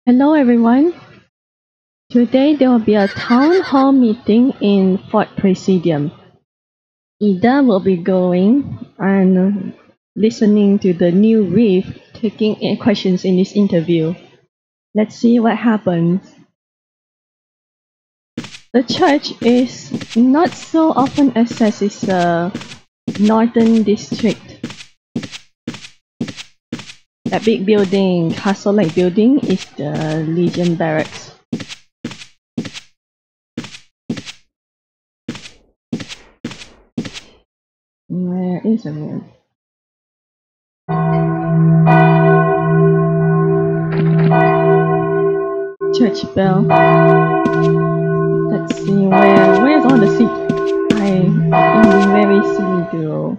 Hello everyone. Today there will be a town hall meeting in Fort Presidium. Ida will be going and listening to the new reef taking questions in this interview. Let's see what happens. The church is not so often accessed. It's a northern district. That big building, castle-like building, is the Legion Barracks. Where is everyone? Church bell. Let's see where's all the seats? I'm very silly girl.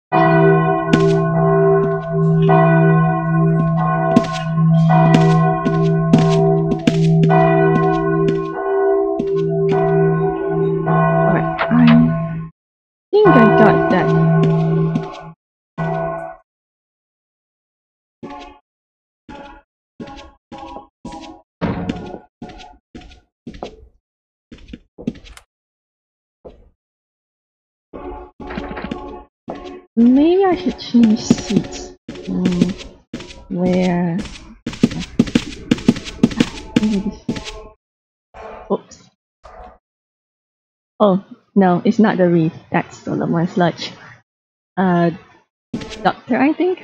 Alright, I think I got that. Maybe I should change seats. Where? Oops. Oh, no, it's not the reef. That's Solomon Sludge. Doctor, I think?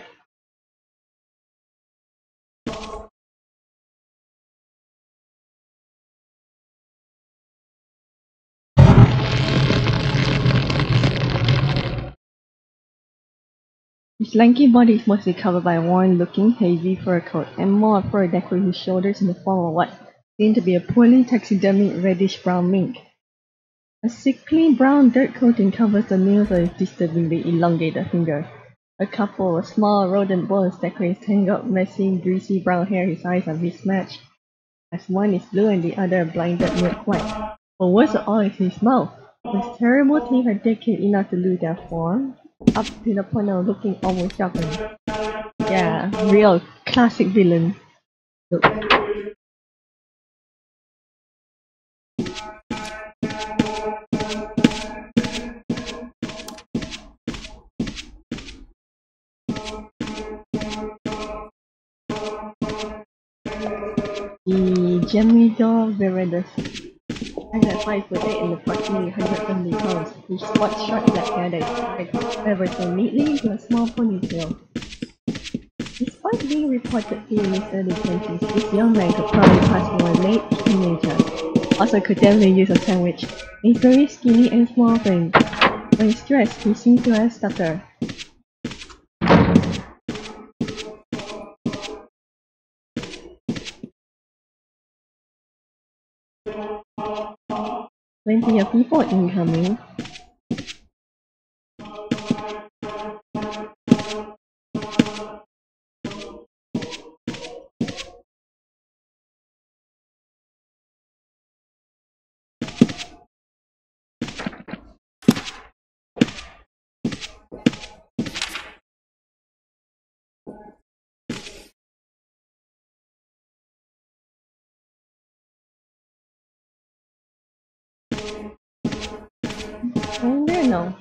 His lanky body is mostly covered by a worn-looking, heavy fur coat, and more fur decorating his shoulders in the form of what seemed to be a poorly taxidermied reddish-brown mink. A sickly brown dirt coating covers the nails of his disturbingly elongated fingers. A couple of small rodent bones decorate his tangled, messy, greasy brown hair. His eyes are mismatched, as one is blue and the other a blinded milk white. But worst of all is his mouth. His terrible teeth are decayed enough to lose their form, up to the point of looking almost shocking. Yeah, real classic villain. Look. The Gemidor viridis. Stands at 5'8" and approximately 170 pounds. He sports short black hair that is tied ever so neatly into a small ponytail. Despite being reported to be in his early 20s, this young man could probably pass for a late teenager. Also could definitely use a sandwich. He's very skinny and small frame. When stressed, he seems to have stutter. Plenty of people incoming. Oh, there now.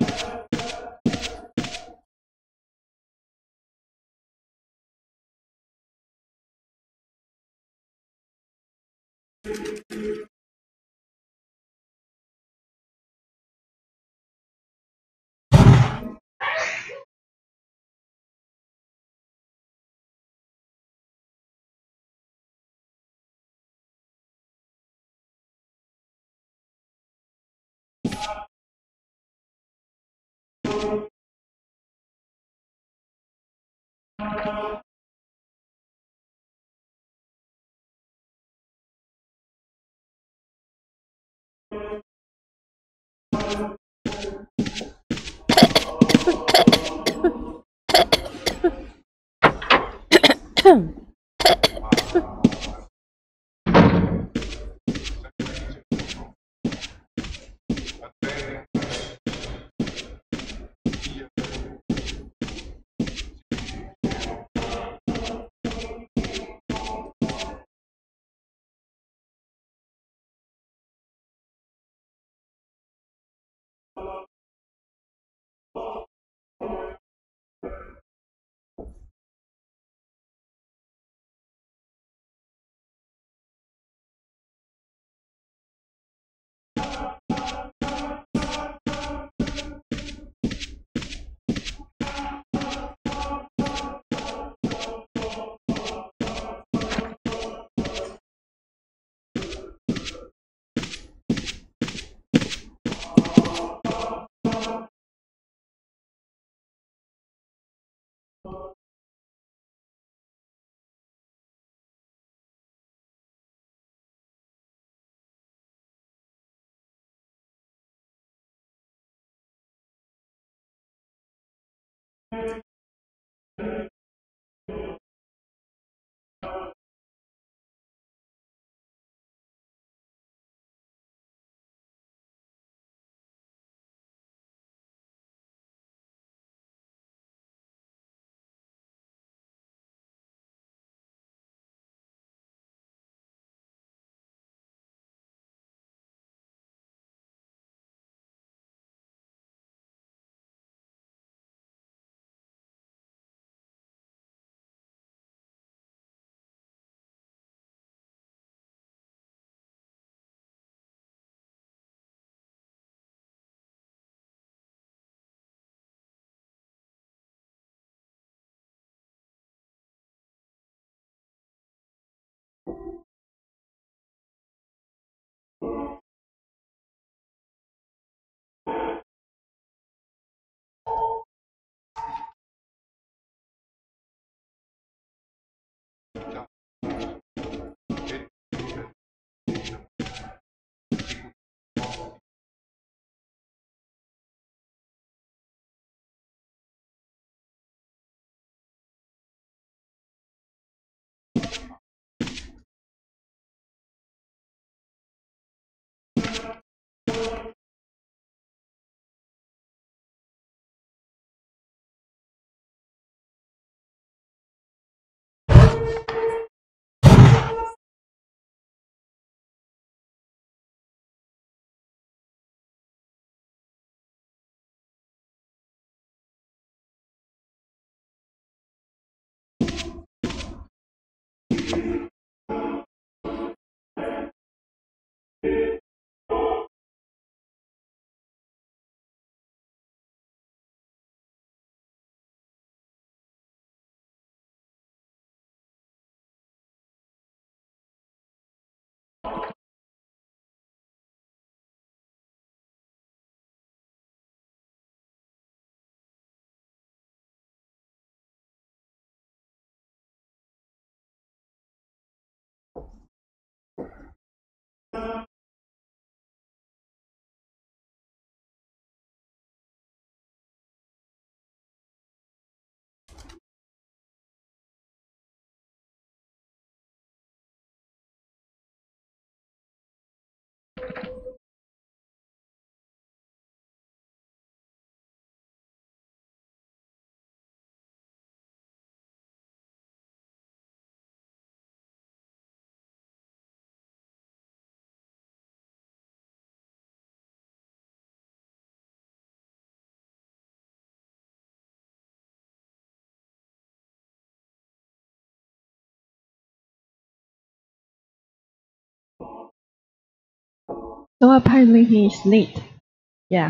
So apparently he is late. Yeah.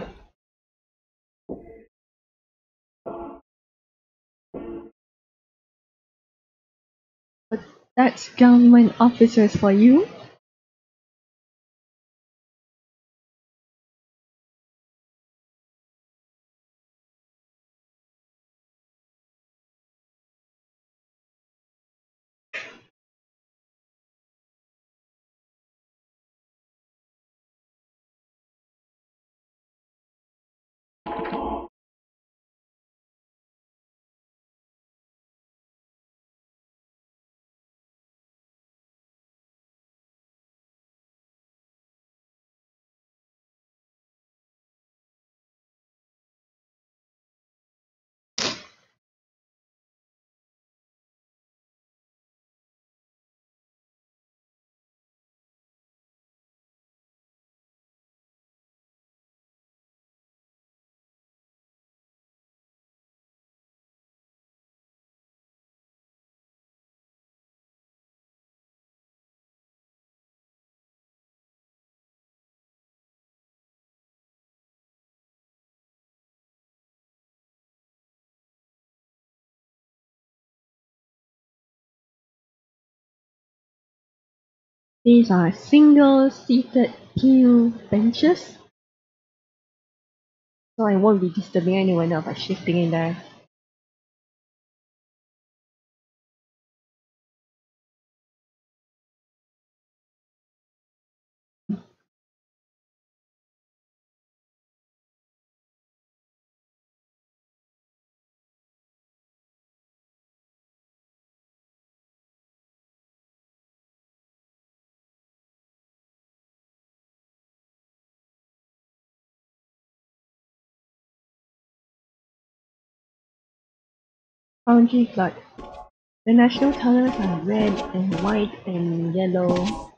But that's government officers for you. These are single-seated pew benches, so I won't be disturbing anyone else by shifting in there. Foundry flag. The national colors are red and white and yellow.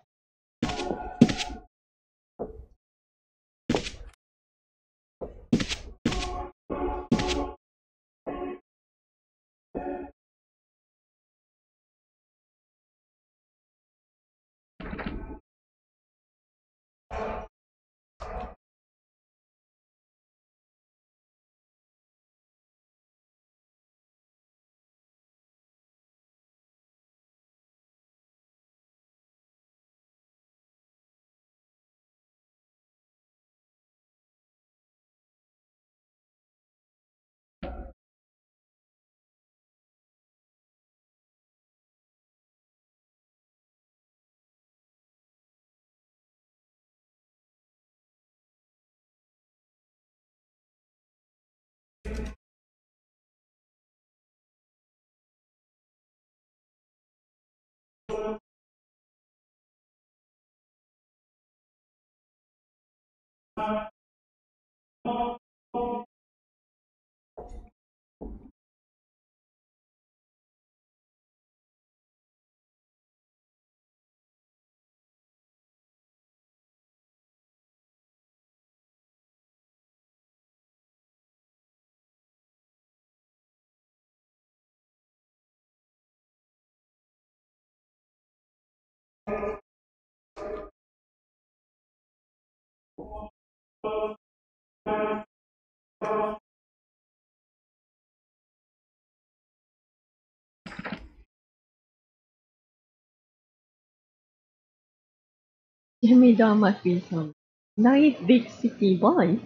Yamida must be some nice big city boy.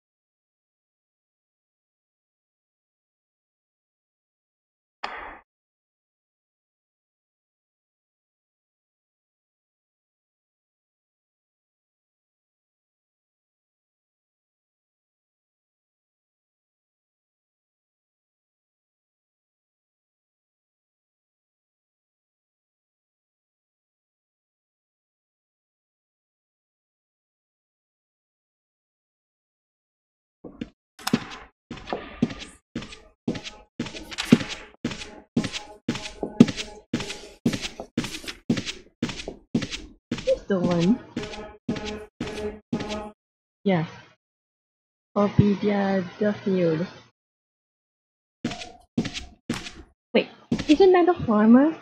He's the one. Yeah, Orbidia Duffield. Wait, isn't that a farmer?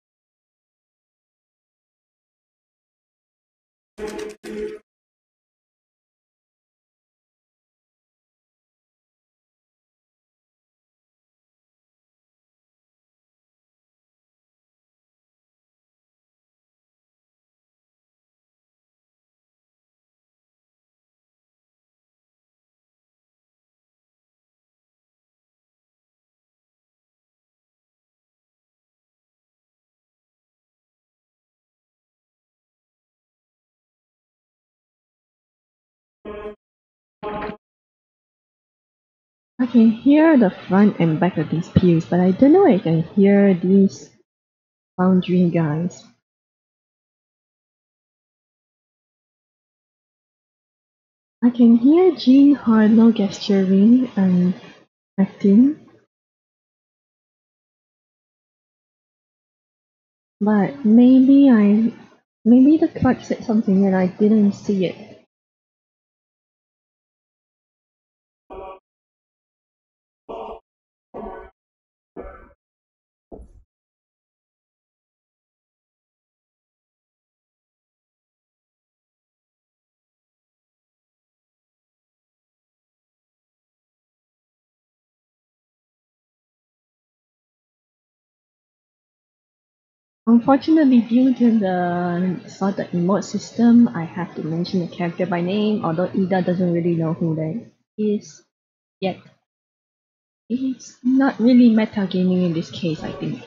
I can hear the front and back of these pews, but I don't know if I can hear these foundry guys. I can hear Jean Harlow gesturing and acting, but maybe the clerk said something and I didn't see it. Unfortunately, due to the sorted emote system, I have to mention the character by name, although Ida doesn't really know who that is yet. It's not really metagaming in this case, I think.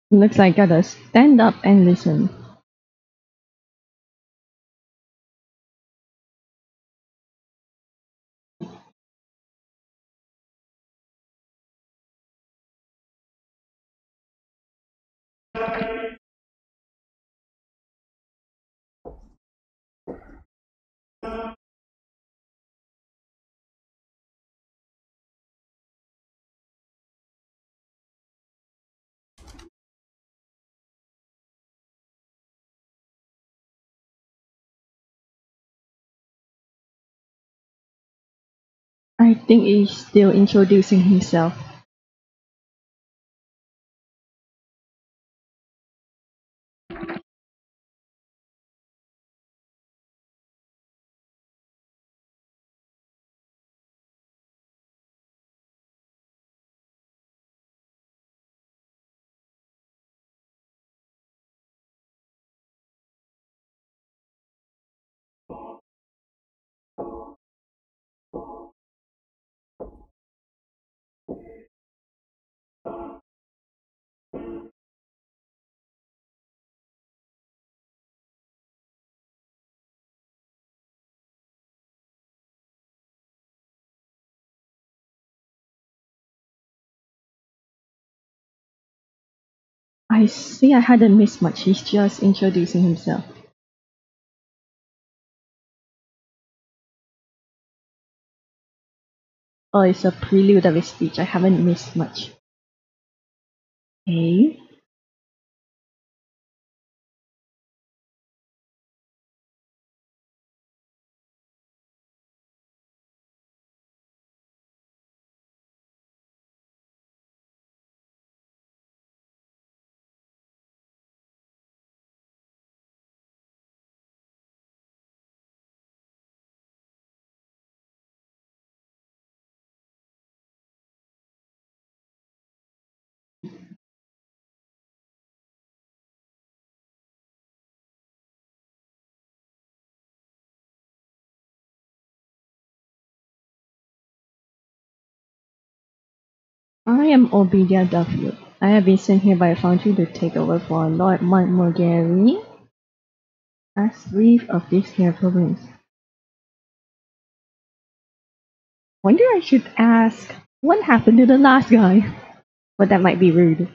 Looks like I gotta stand up and listen. I think he's still introducing himself. I see I hadn't missed much. He's just introducing himself. Oh, it's a prelude of his speech. I haven't missed much. Hey? I am Obidia Duffield. I have been sent here by a foundry to take over for Lord Montgomery as brief of this here province. Wonder I should ask what happened to the last guy? But that might be rude.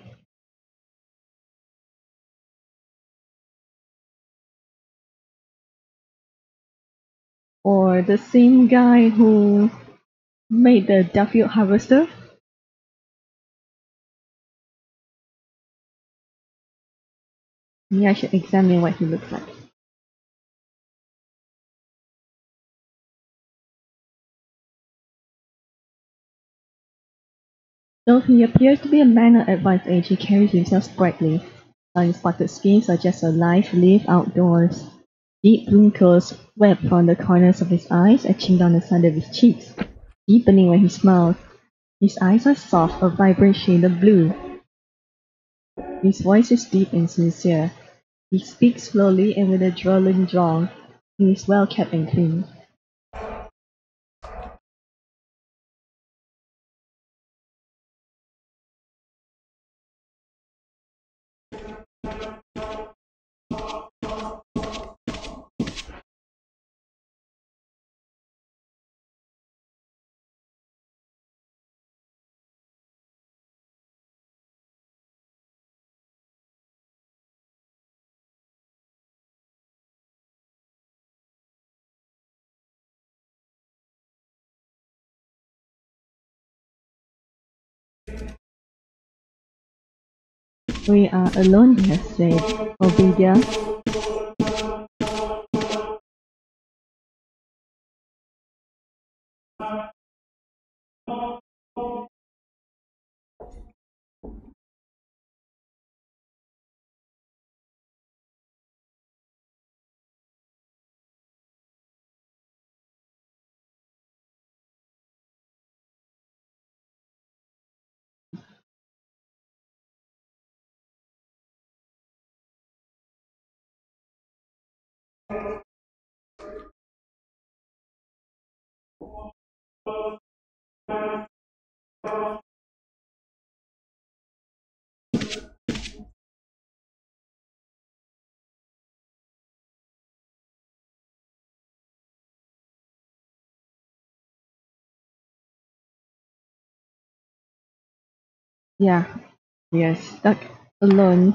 Or the same guy who made the Duffield harvester? Maybe I should examine what he looks like. Though he appears to be a man of advanced age, he carries himself sprightly. Sun-spotted skin suggests a life lived outdoors. Deep wrinkles web from the corners of his eyes, etching down the side of his cheeks, deepening when he smiles. His eyes are soft, a vibrant shade of blue. His voice is deep and sincere. He speaks slowly and with a drawling drawl. He is well kept and clean. We are alone here, said Ovidia. Yeah, we are stuck alone.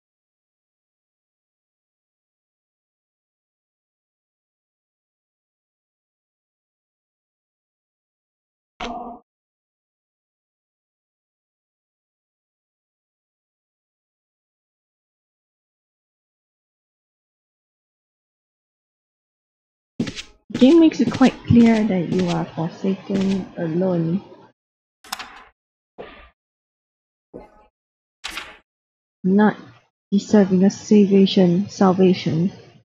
The game makes it quite clear that you are forsaken, alone, not deserving of salvation.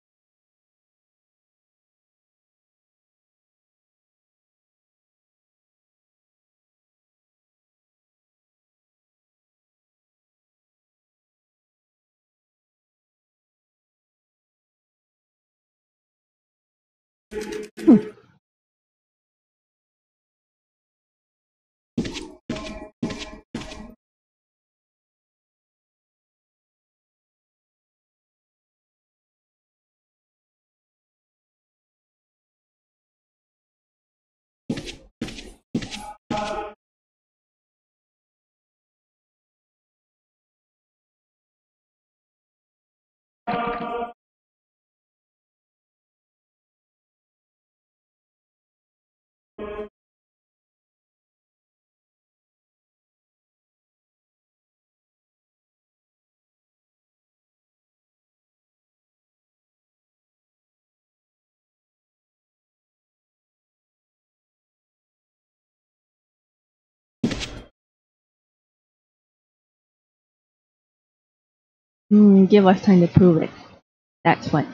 Give us time to prove it. That's what.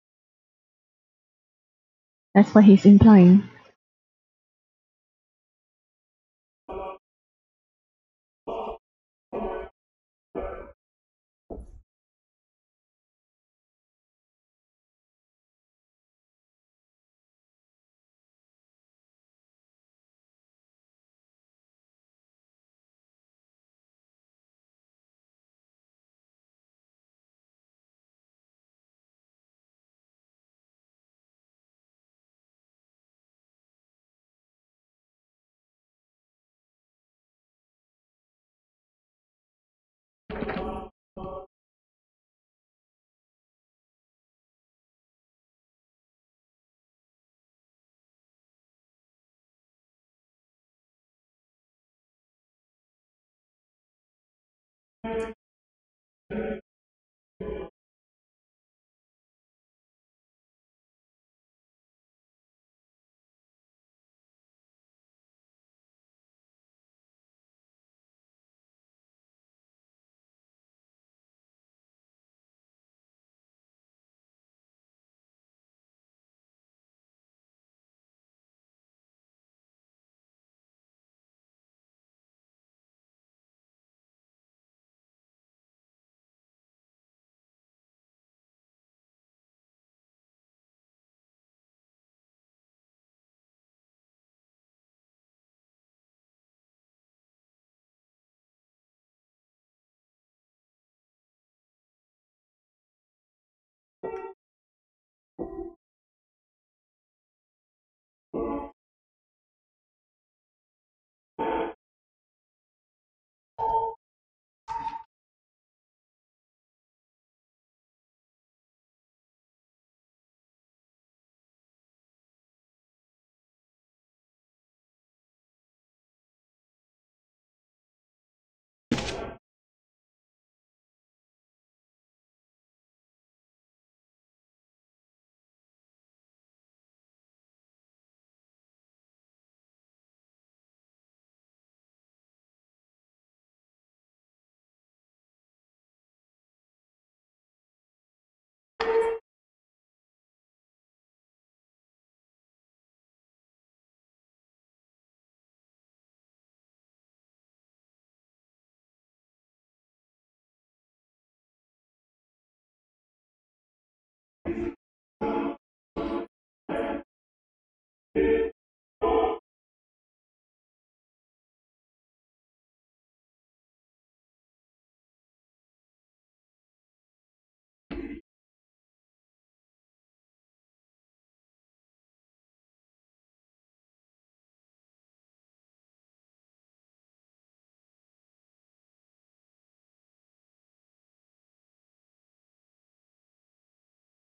That's what he's implying.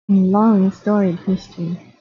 long storied history.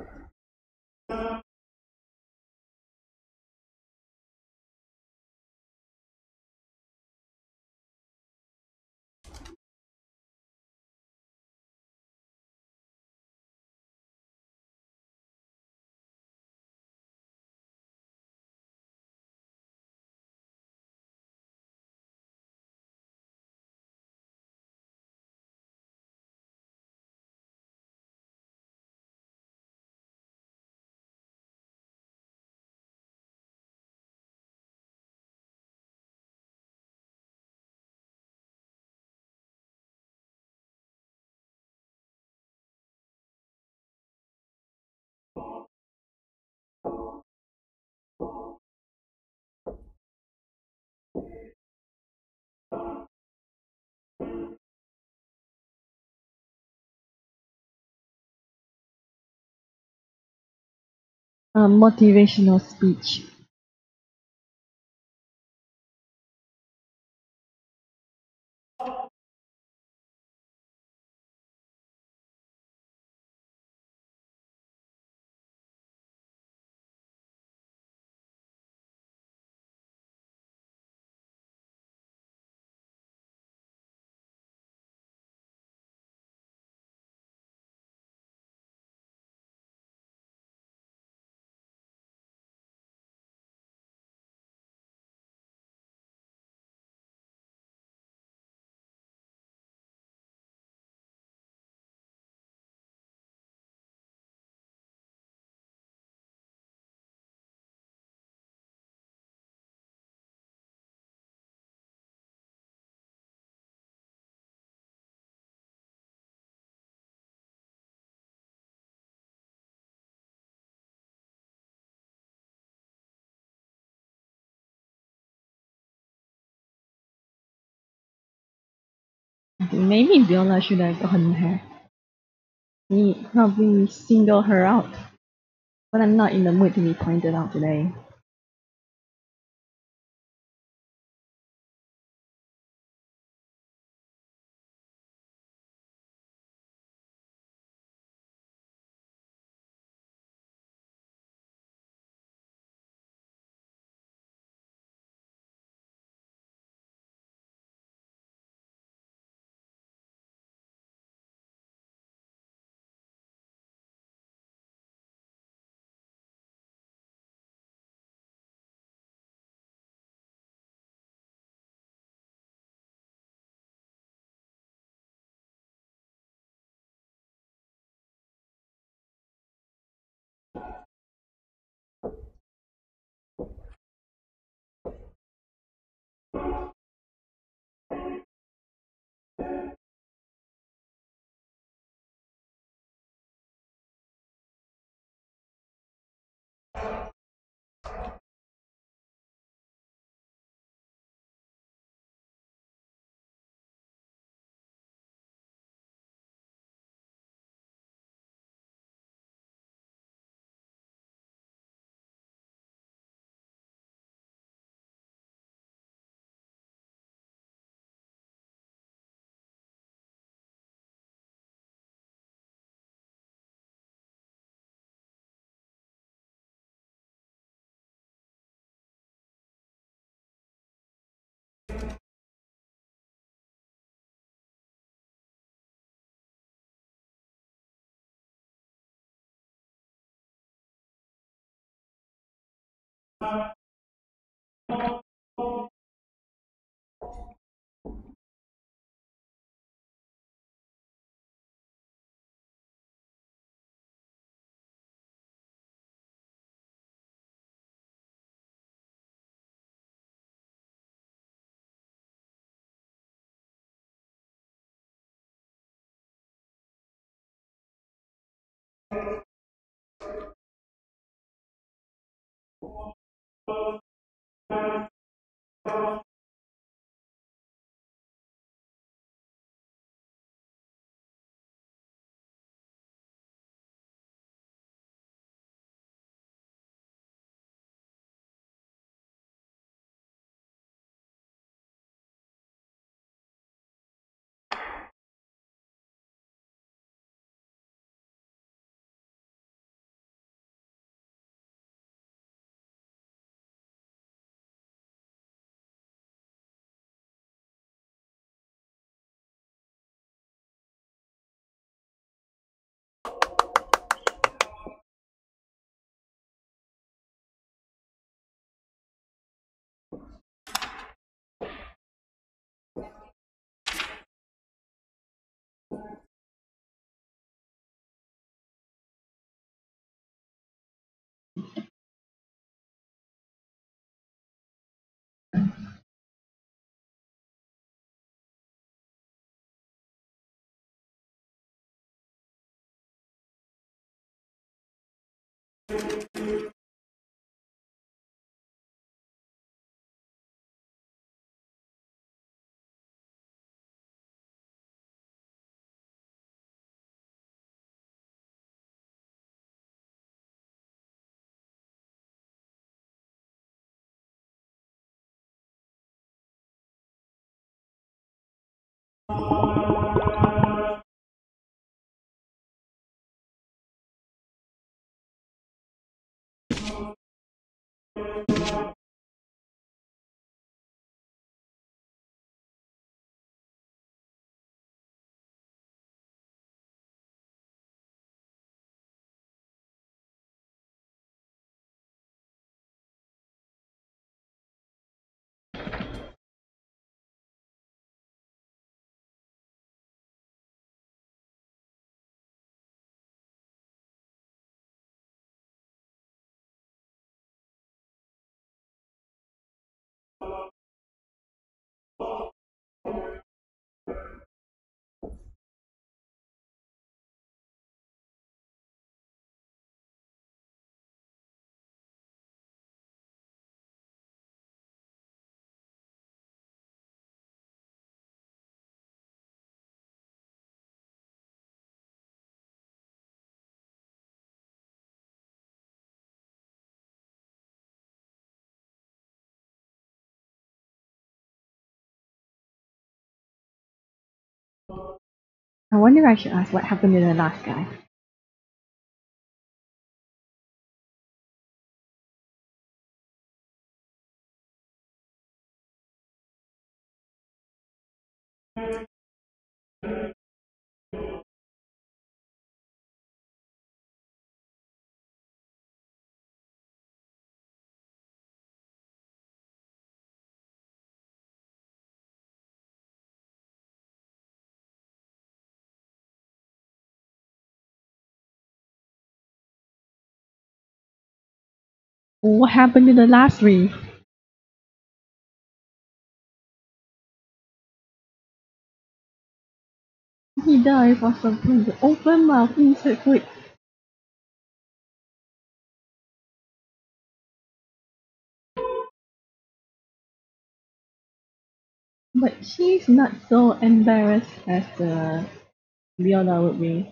Motivational speech. Maybe Viola should have gotten her. He probably singled her out. But I'm not in the mood to be pointed out today. I wonder I should ask what happened to the last guy. What happened to the last three? He died for something. Open mouth, insert quick. But she's not so embarrassed as Leona would be.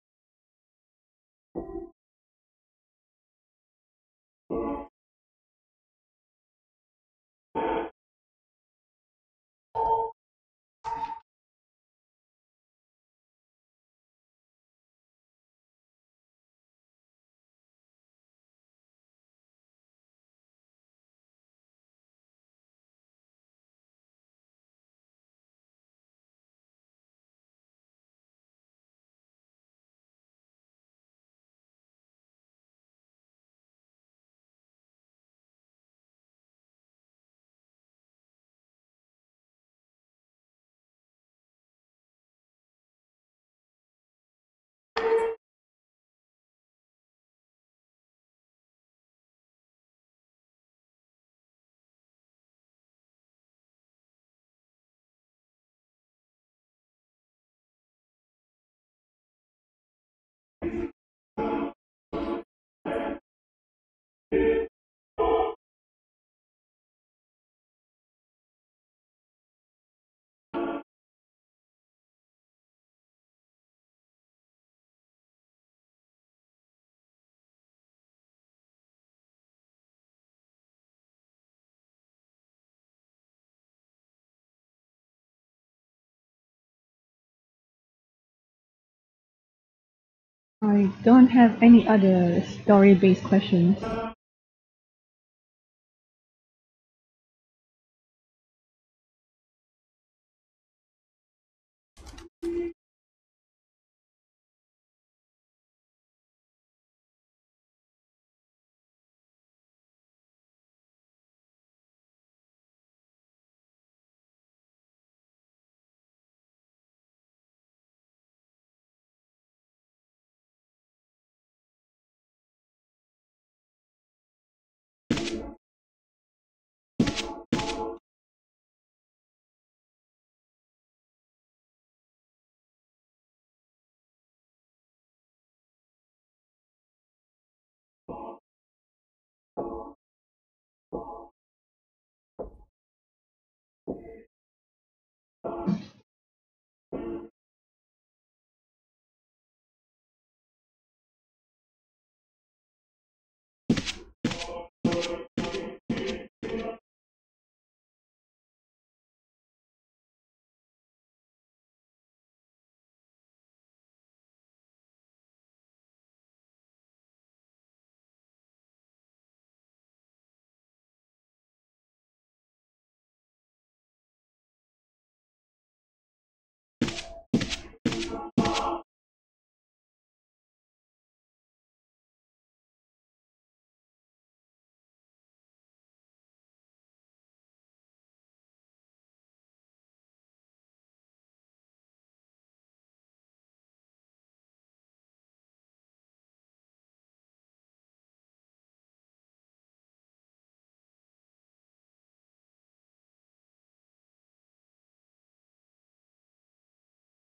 I don't have any other story-based questions.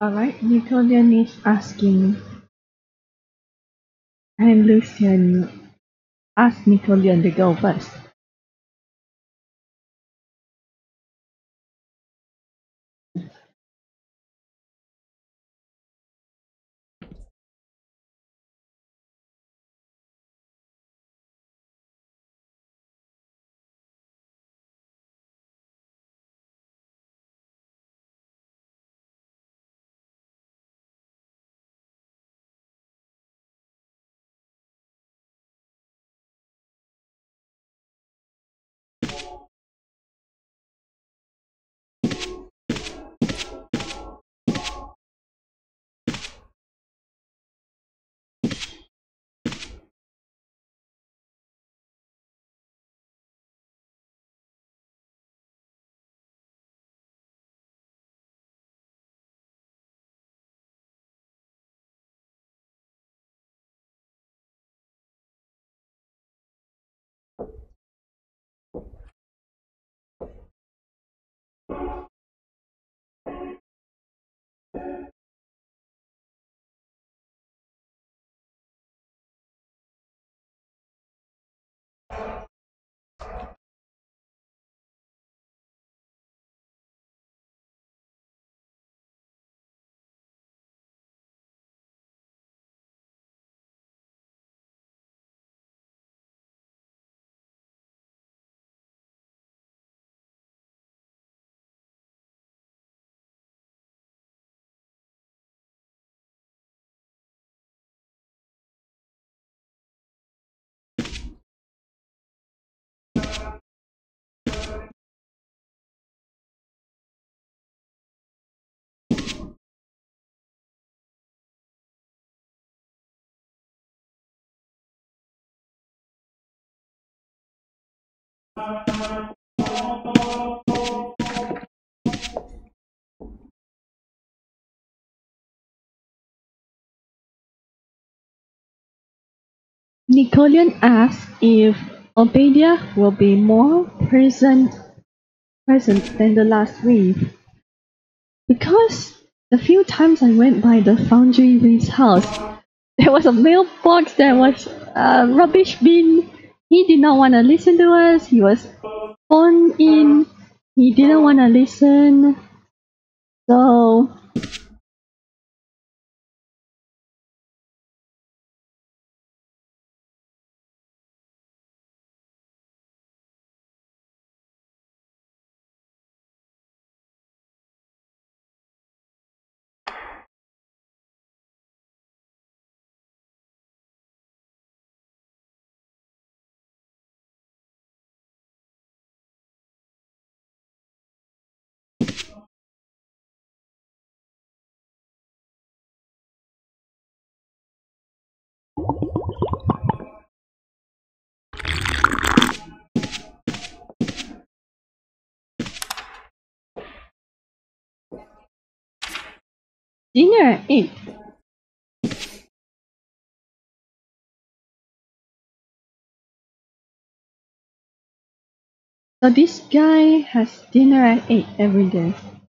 Alright, Nickelodeon is asking, and Lucian asked Nickelodeon to go first. Nickelodeon asks if Obadia will be more present than the last wave. Because the few times I went by the Foundry Wave's house, there was a mailbox, there was a rubbish bin. He did not want to listen to us. He was phoned in. He didn't want to listen. So dinner at 8. So this guy has dinner at 8 every day.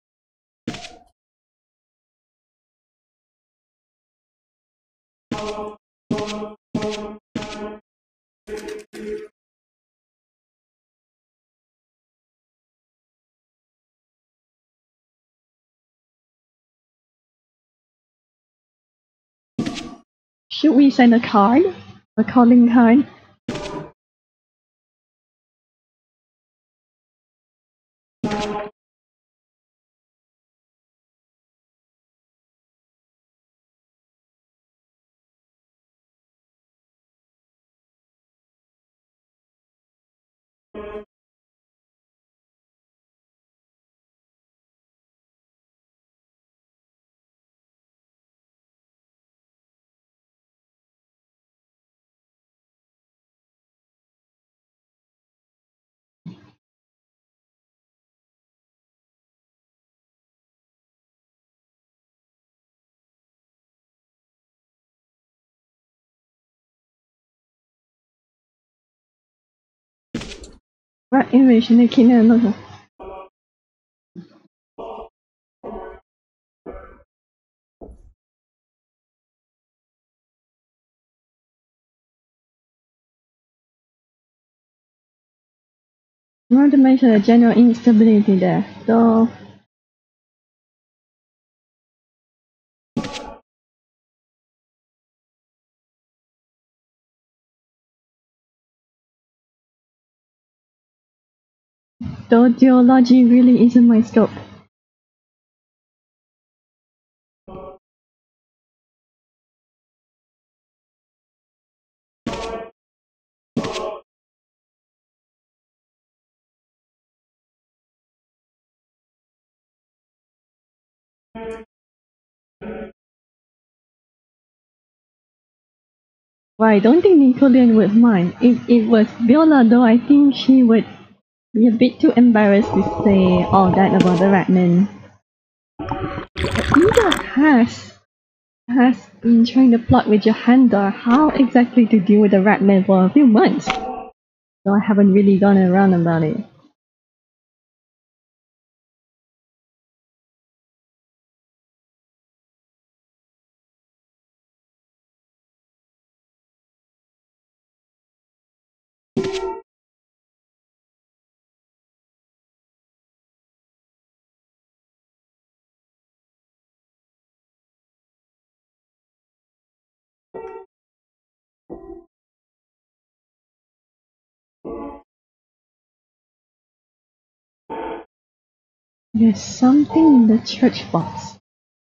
Should we send a card? A calling card? Right, invasion of Kingdom. Not to mention the general instability there. Though geology really isn't my scope. Well, I don't think Nicolian would mind. If it was Viola, though, I think she would be a bit too embarrassed to say all that about the Ratman. Ida has been trying to plot with Johanna how exactly to deal with the Ratman for a few months. So I haven't really gone around about it. There's something in the church box.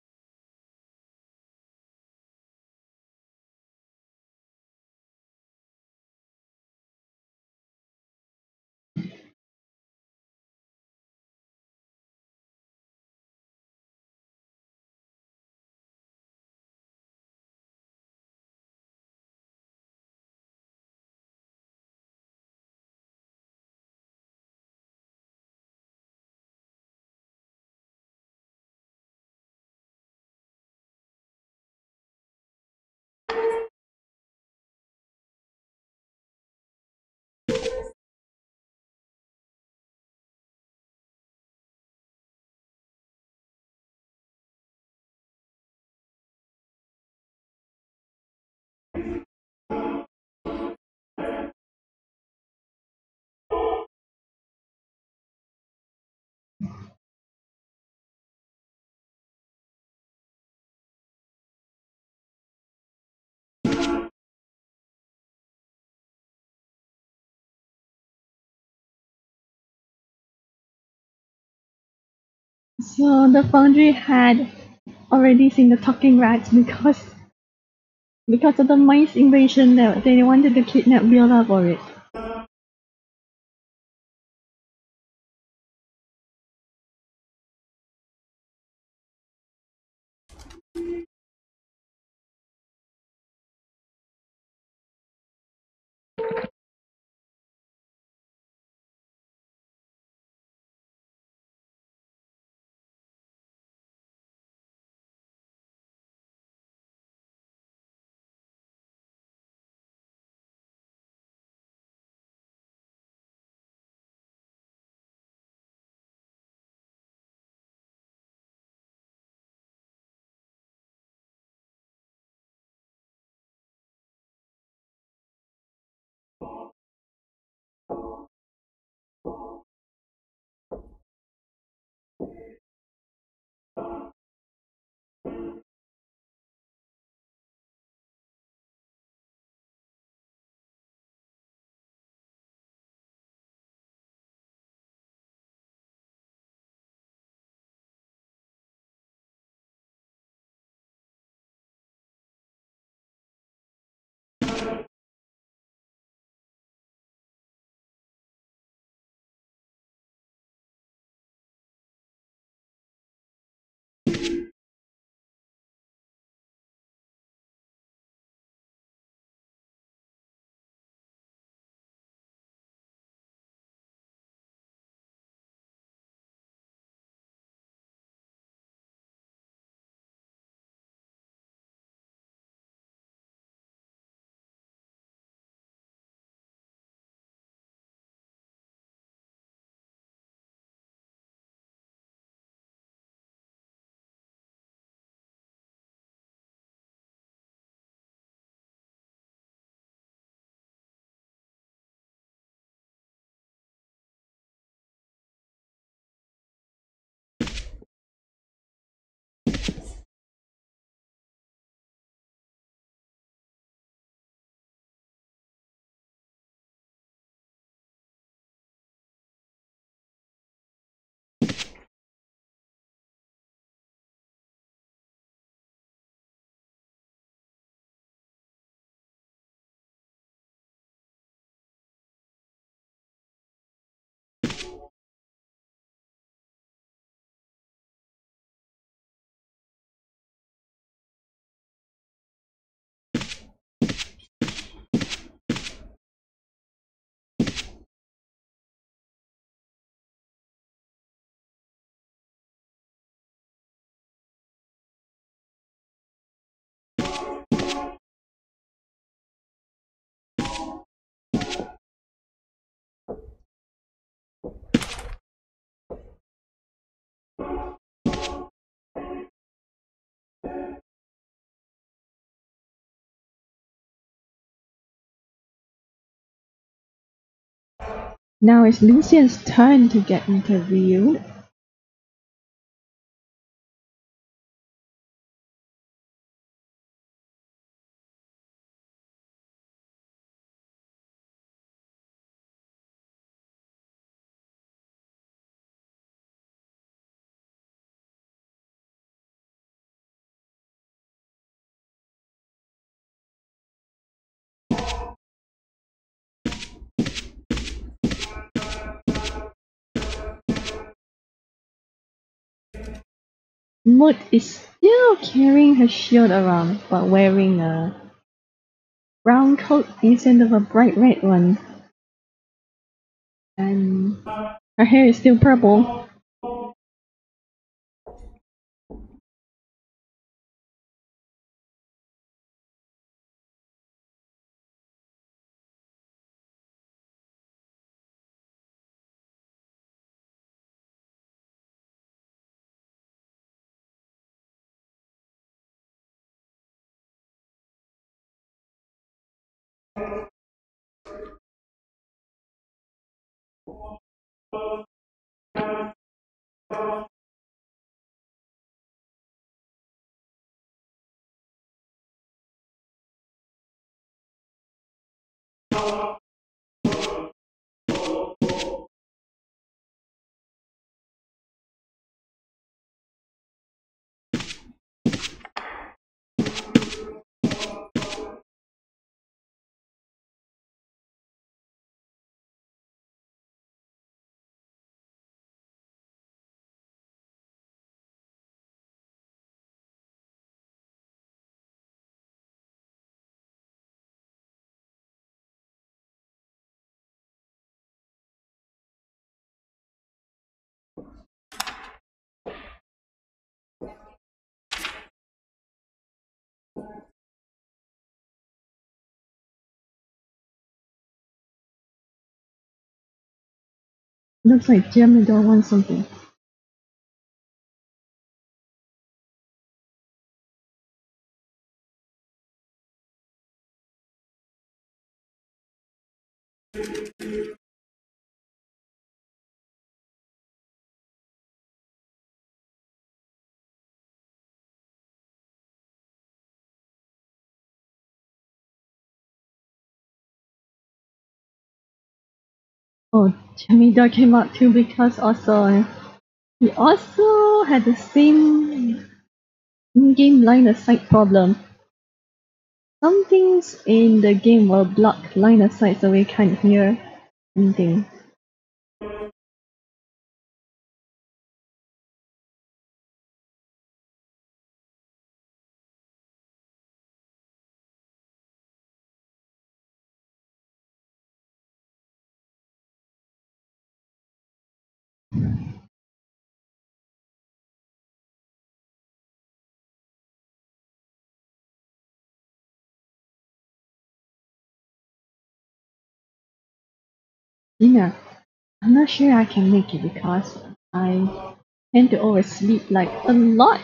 So the foundry had already seen the talking rats because of the mice invasion that they wanted to kidnap Viola for it. Now it's Lucian's turn to get interviewed. Maud is still carrying her shield around, but wearing a brown coat instead of a bright red one. And her hair is still purple. Looks like Gemidor wants something. Oh, Gemidor came out too because also he also had the same in-game line of sight problem. Some things in the game will block line of sight so we can't hear anything. Dinner. I'm not sure I can make it because I tend to oversleep like a lot.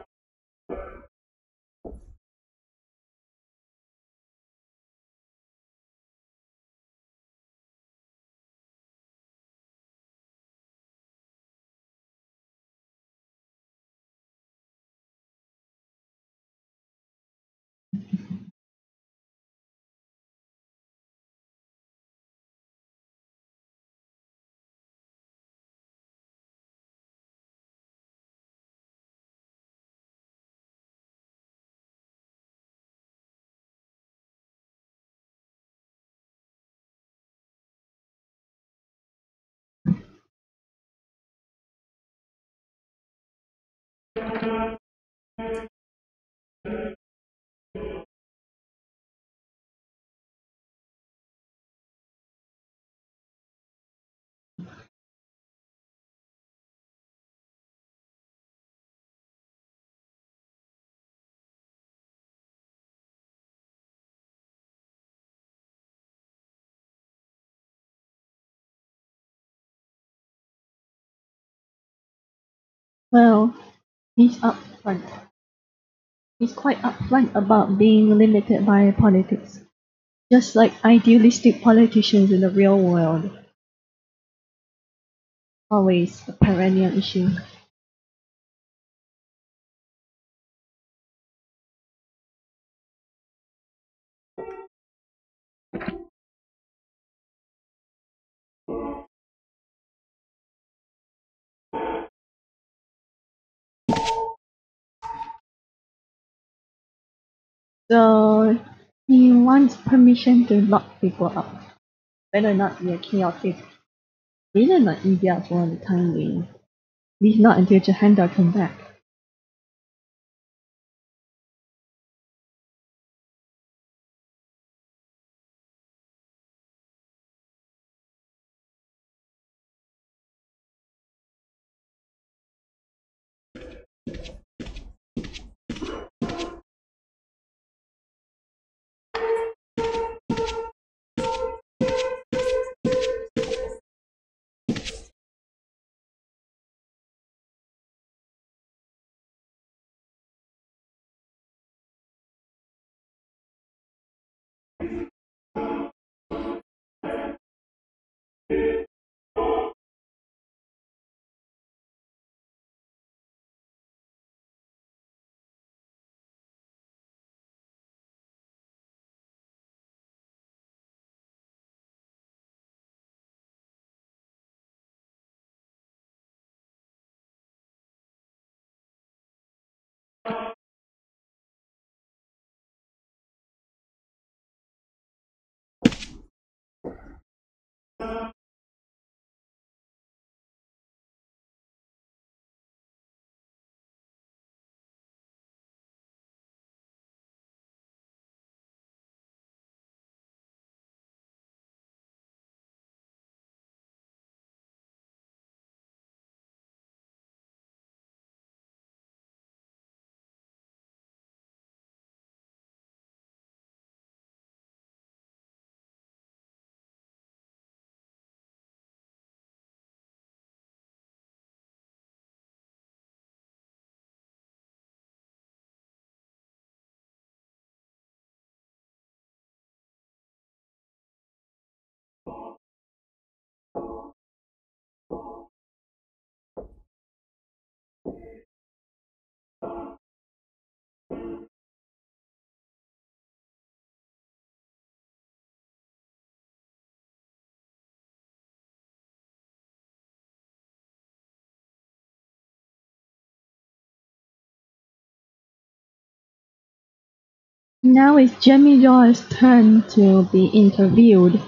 Well, he's upfront. He's quite upfront about being limited by politics, just like idealistic politicians in the real world. always a perennial issue. So he wants permission to lock people up, whether or not we are chaotic. These are not easy at all the time being. At least not until Jahandar come back. Now it's Jamie Joy's turn to be interviewed.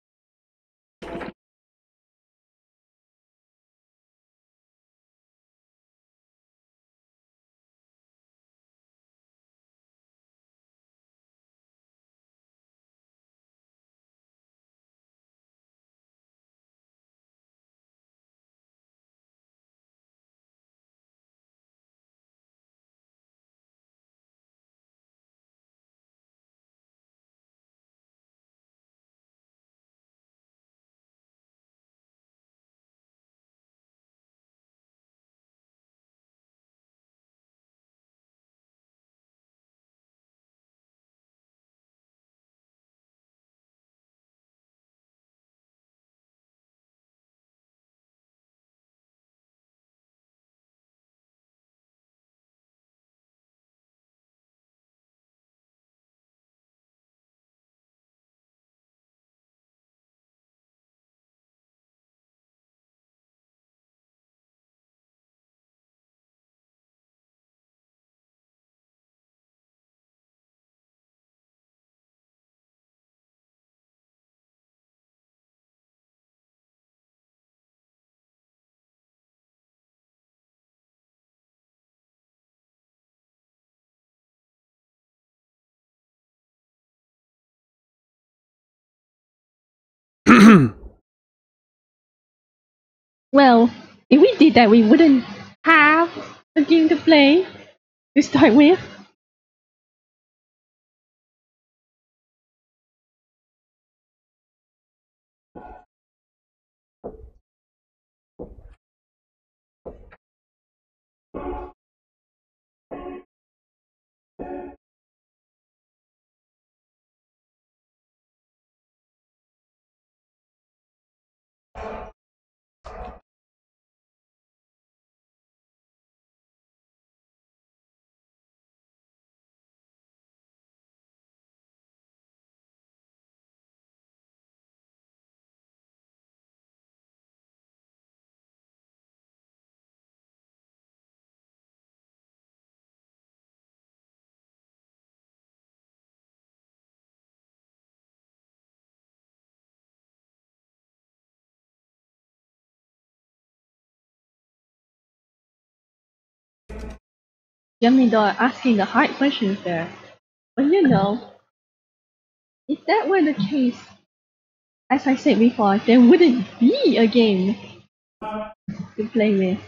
Well, if we did that, we wouldn't have a game to play to start with. Gemidor asking the hard questions there. But if that were the case, as I said before, there wouldn't be a game to play with.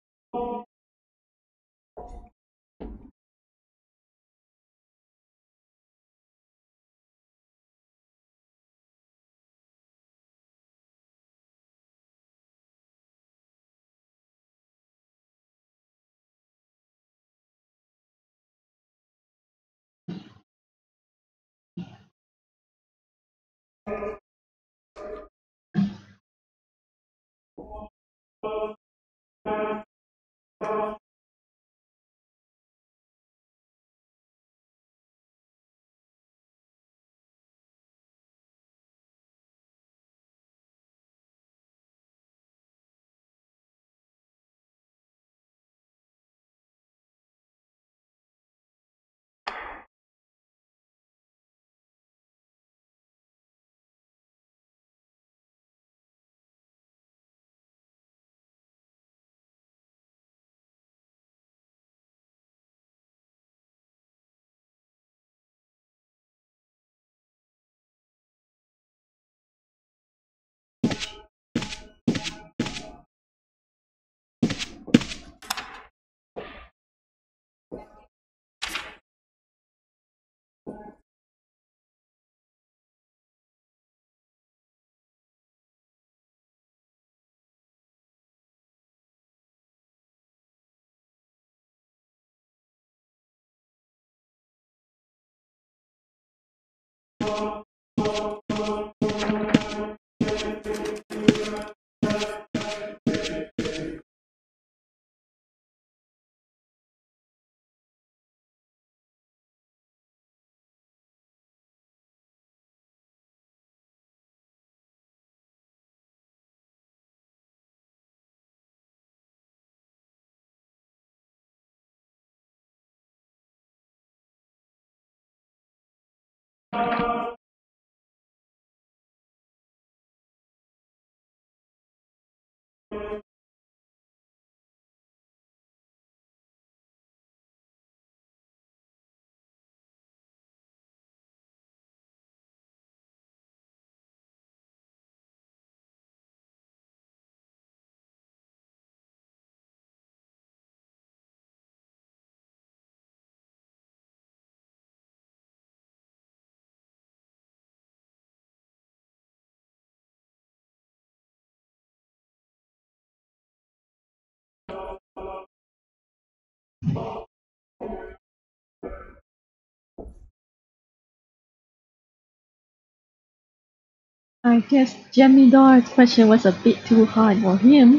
I guess Gemidor's question was a bit too hard for him.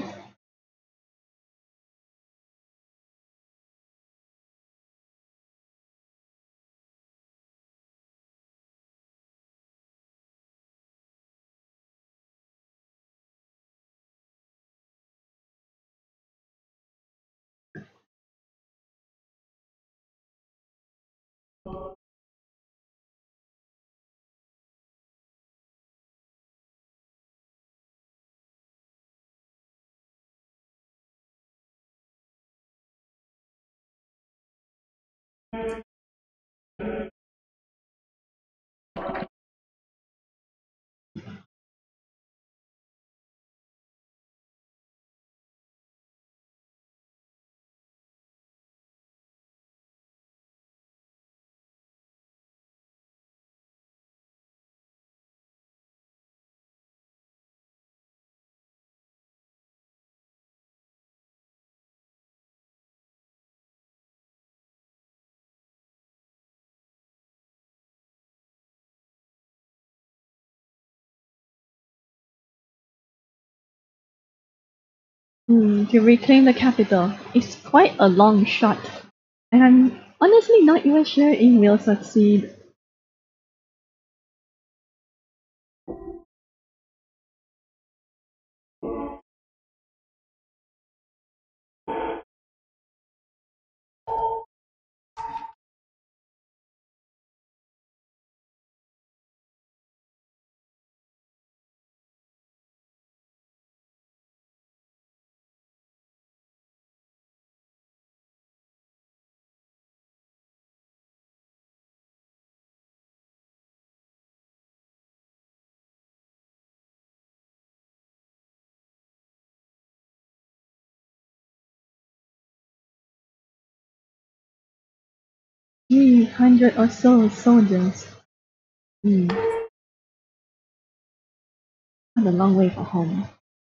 To reclaim the capital is quite a long shot, and I'm honestly not even sure it will succeed. 300 or so soldiers. Hmm, not a long way from home.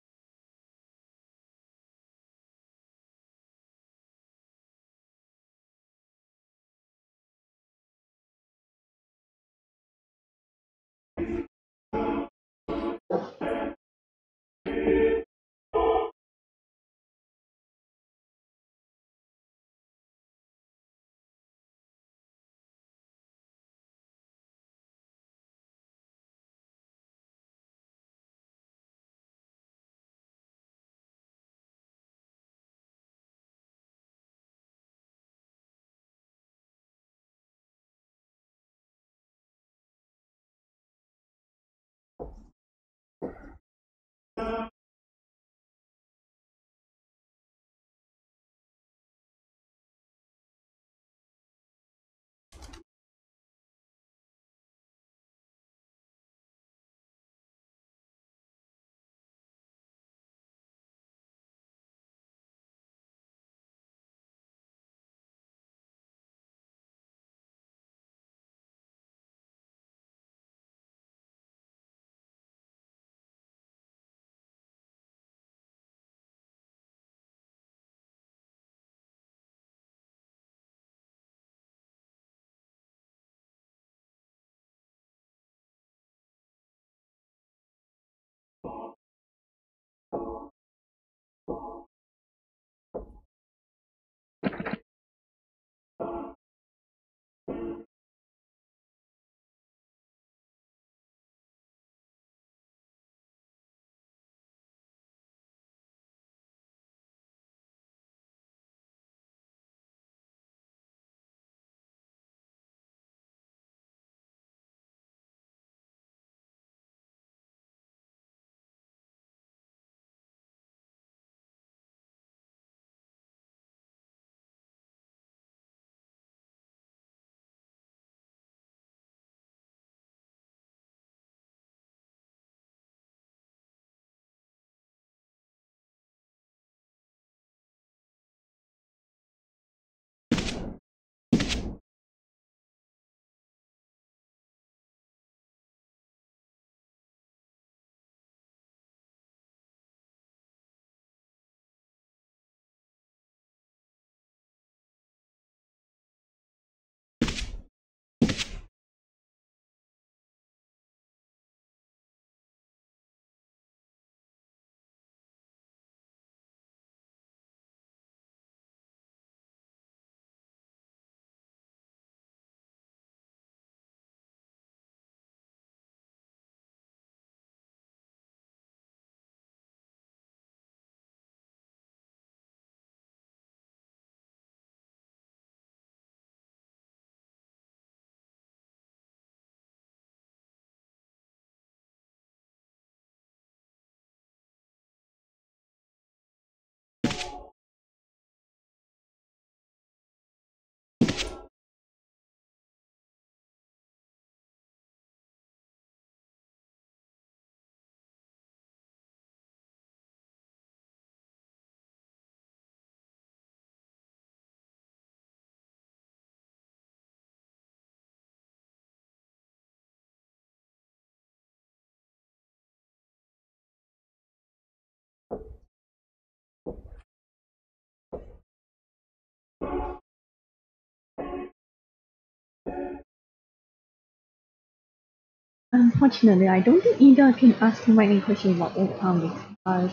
Unfortunately, I don't think either can ask him any question about Old Town because,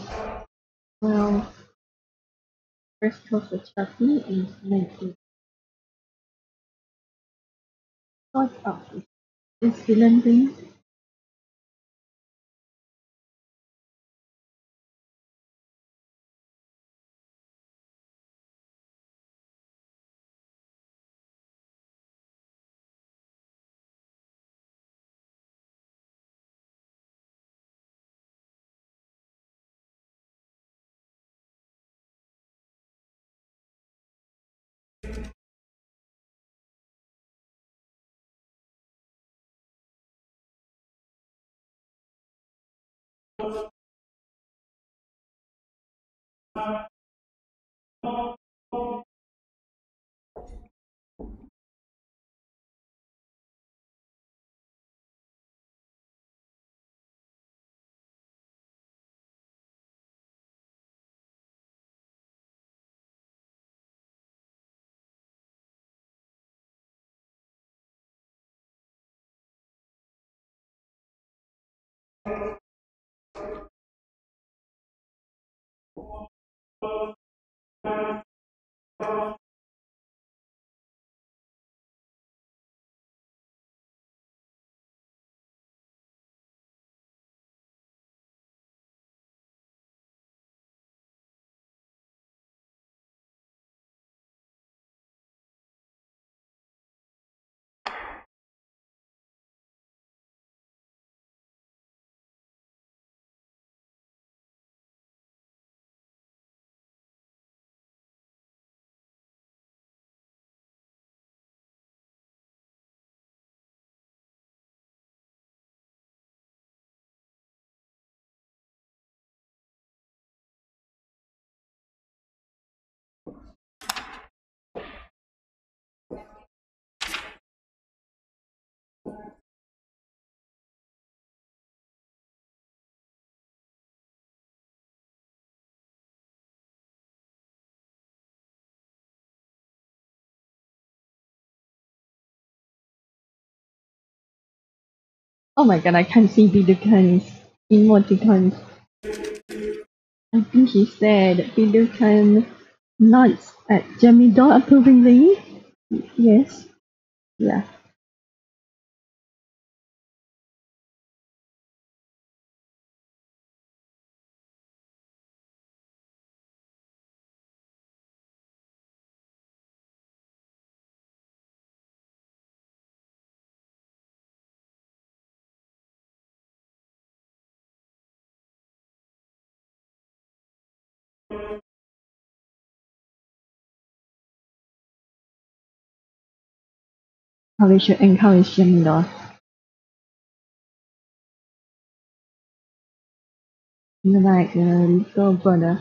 well, first close to Chucky is meant to sort of this villain thing. Oh my god, I can't see Bidukan's emoticons. I think he said Bidukan nods at Jamidor approvingly. Yes. Yeah. Probably should encourage Jamidor. Like a little brother.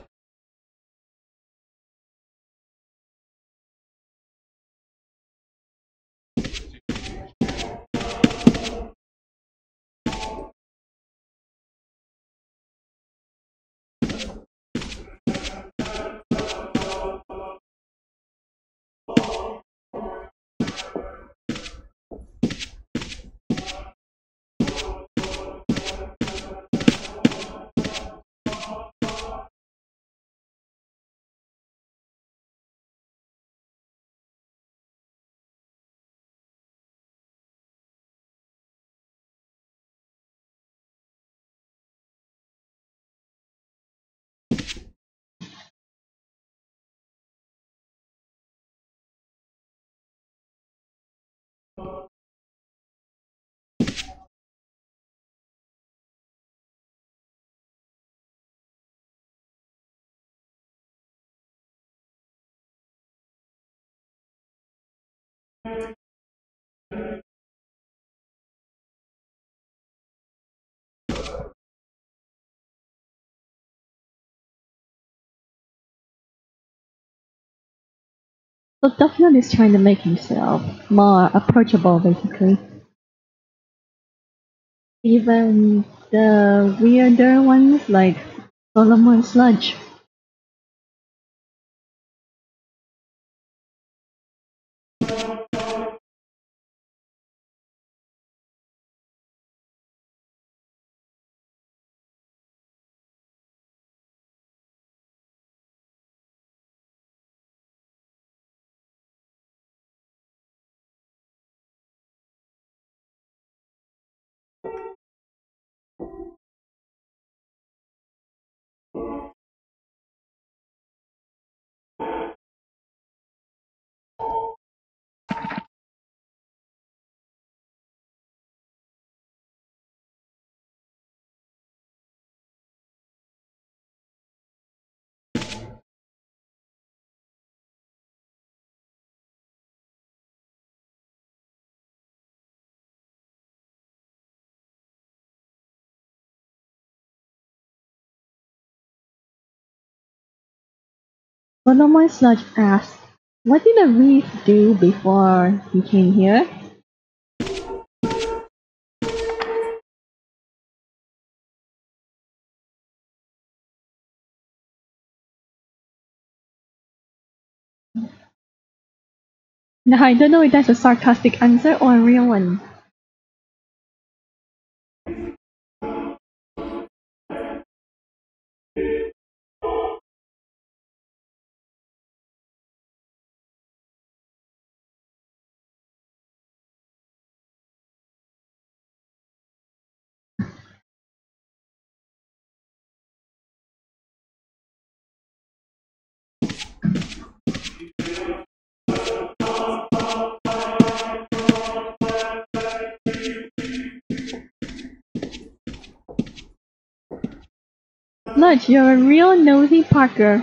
So Duffield is trying to make himself more approachable, basically. Even the weirder ones like Solomon Sludge. Solomon Sludge asked, "What did the reef do before he came here?" Now I don't know if that's a sarcastic answer or a real one. Look, you're a real nosy Parker.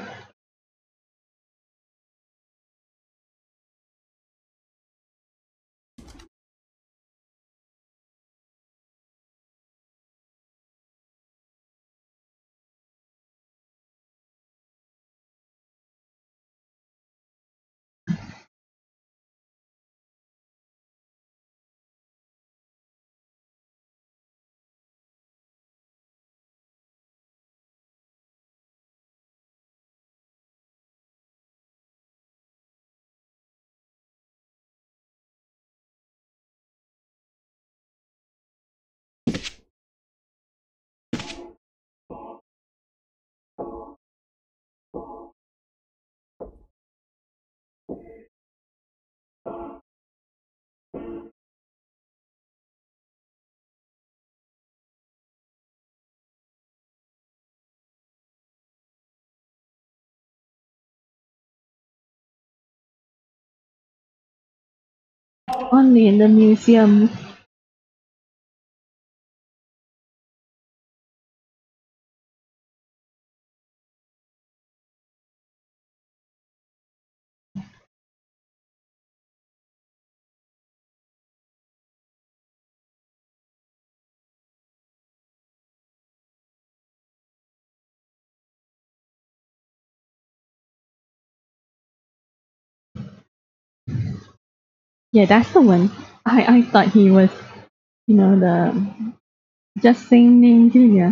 Only in the museum. Yeah, that's the one. I thought he was, the just singing Julia.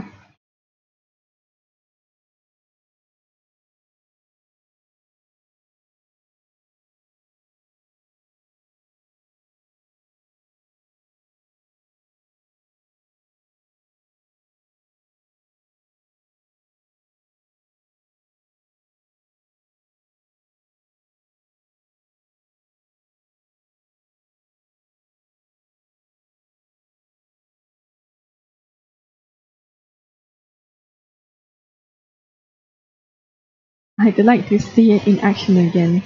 I'd like to see it in action again.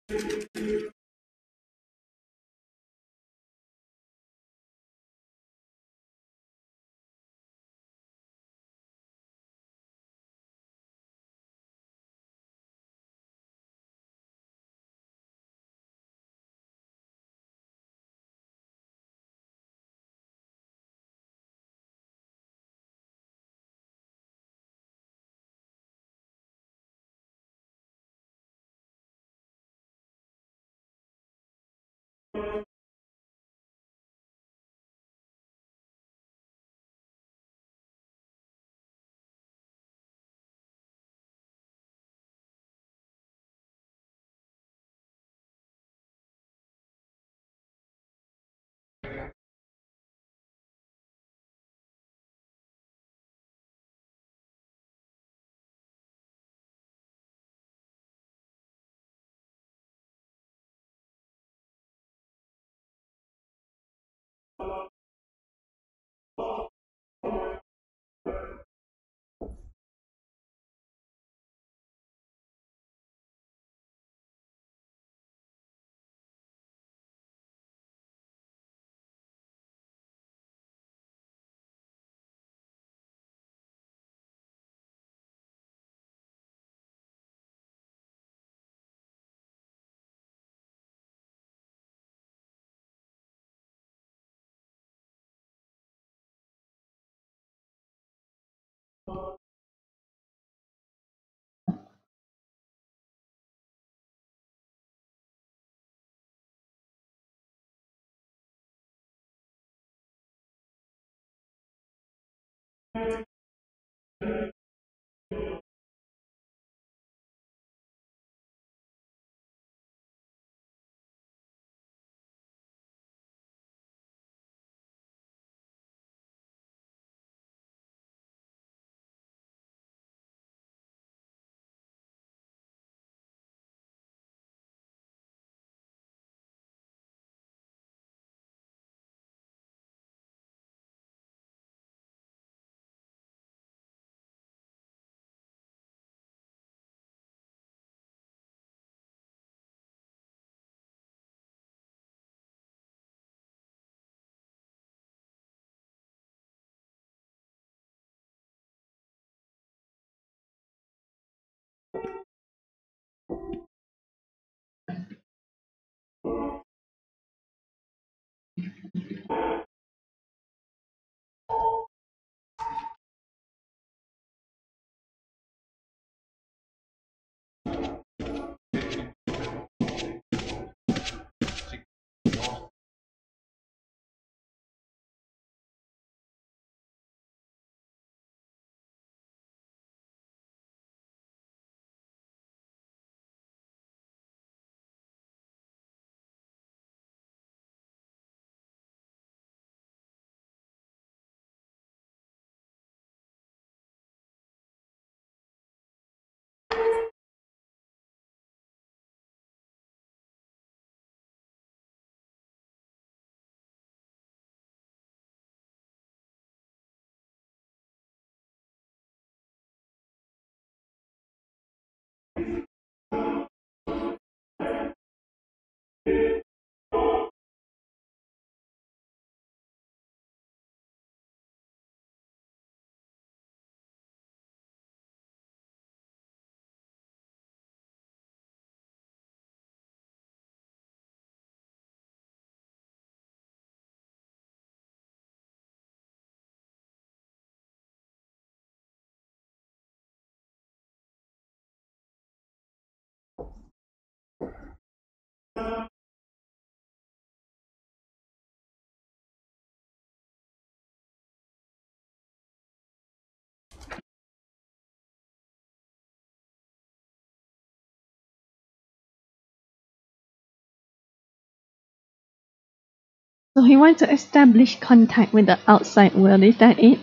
So he wants to establish contact with the outside world, is that it?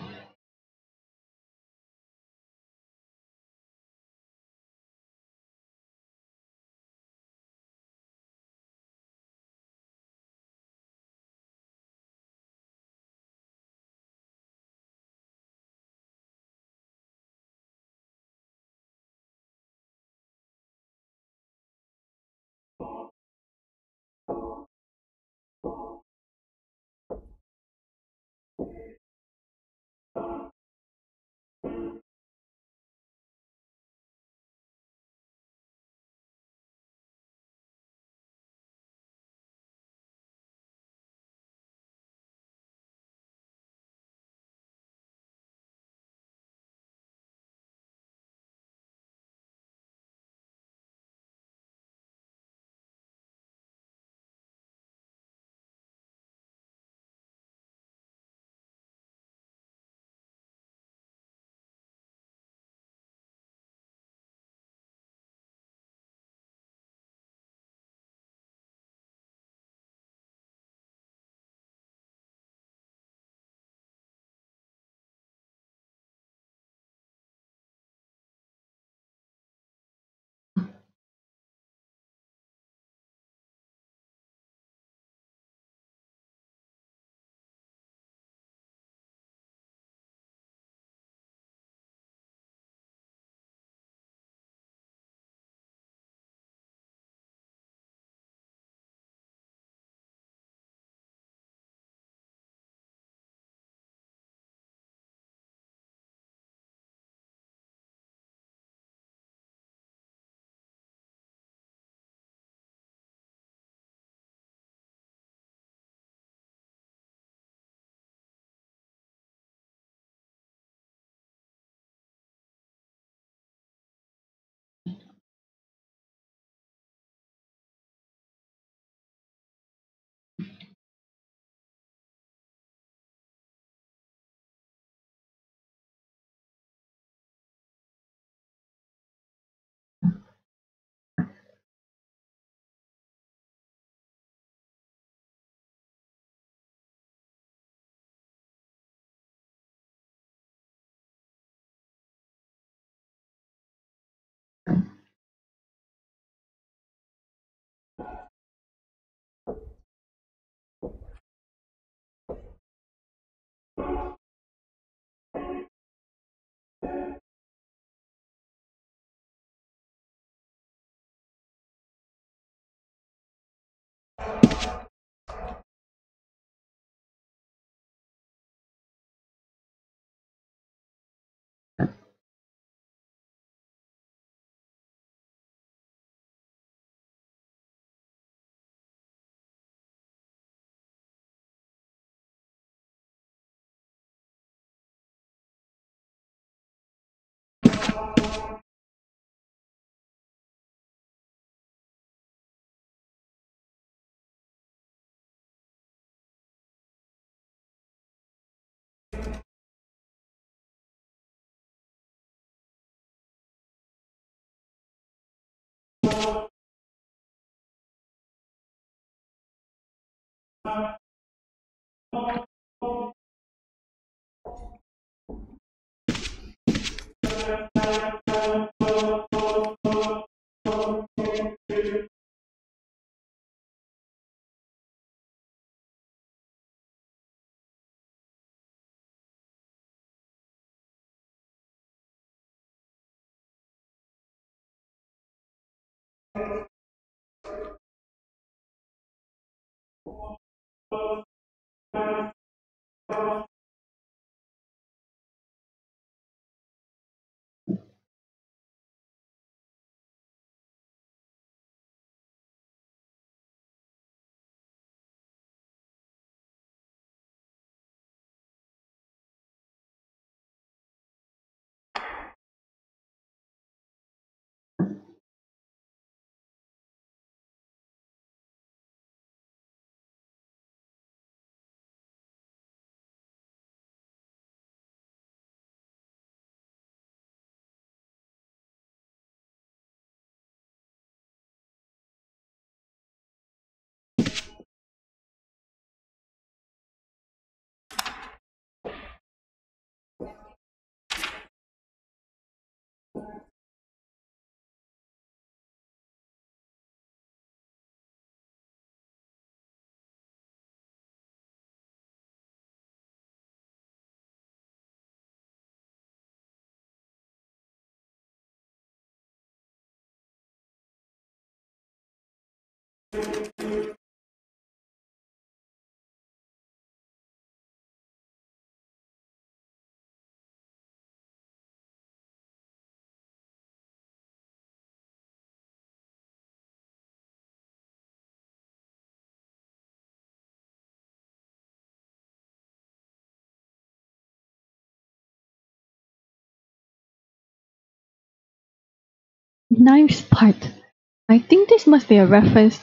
Nice part. I think this must be a reference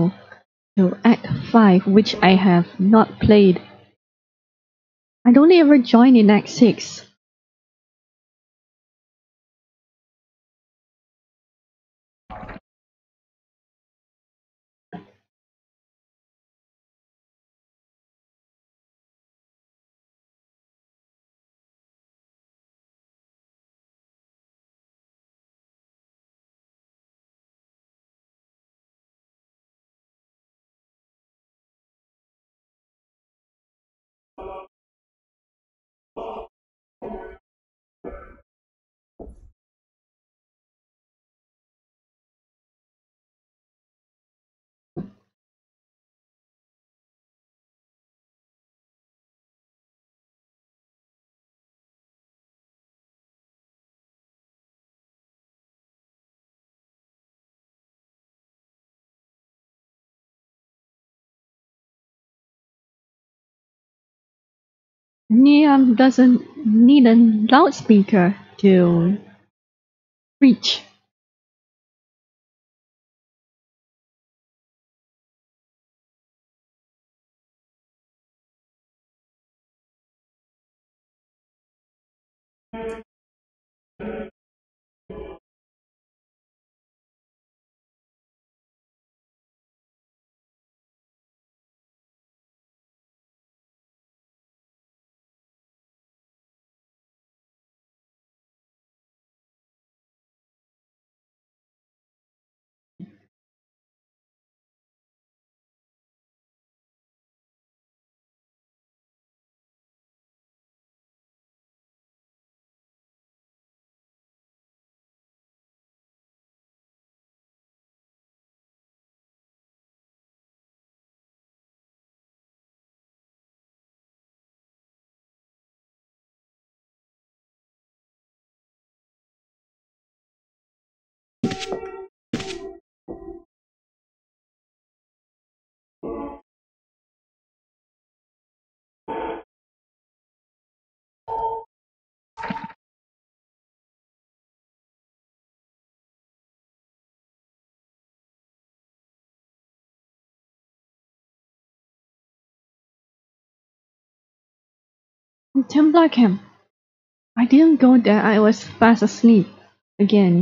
to Act 5, which I have not played. I'd only ever joined in Act 6. Niam doesn't need a loudspeaker to reach. Templar camp. I didn't go there. I was fast asleep. Again.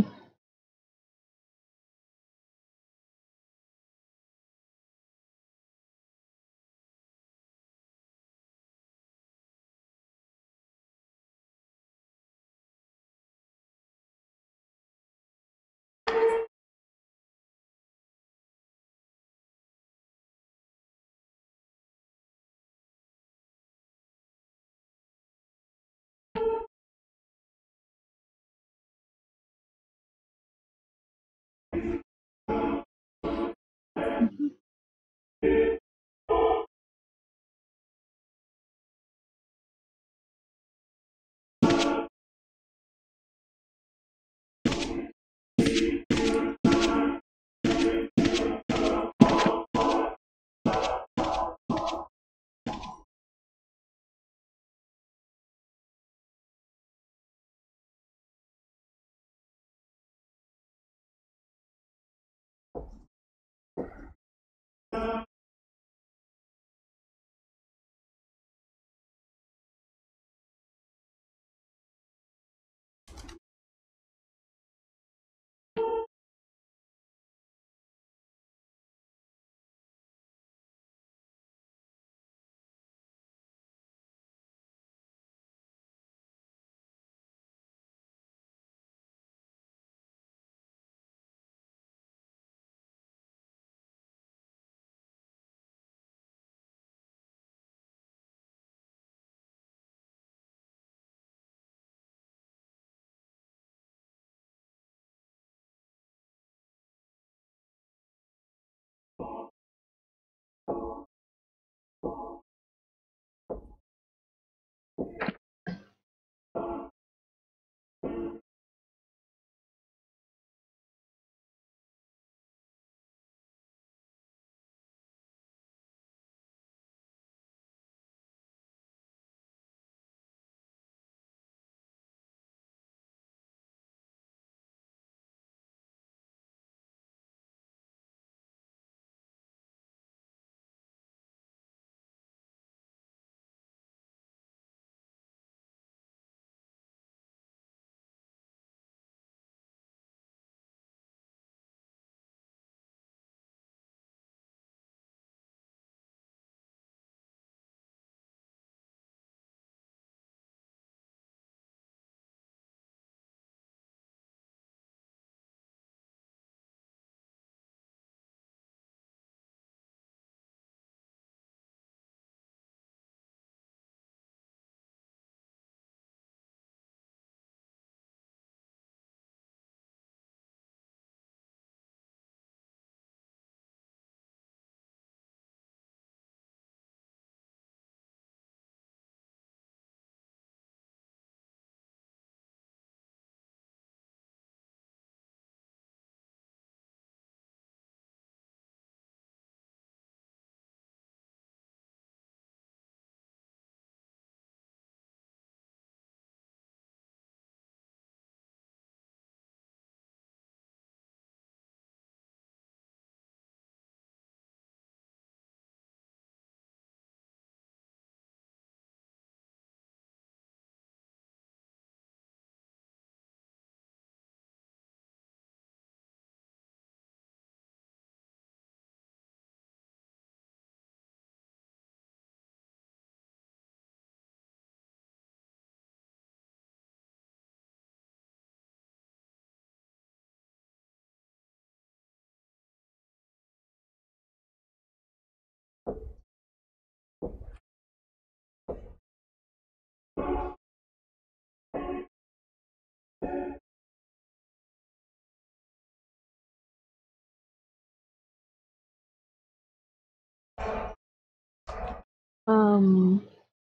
Um,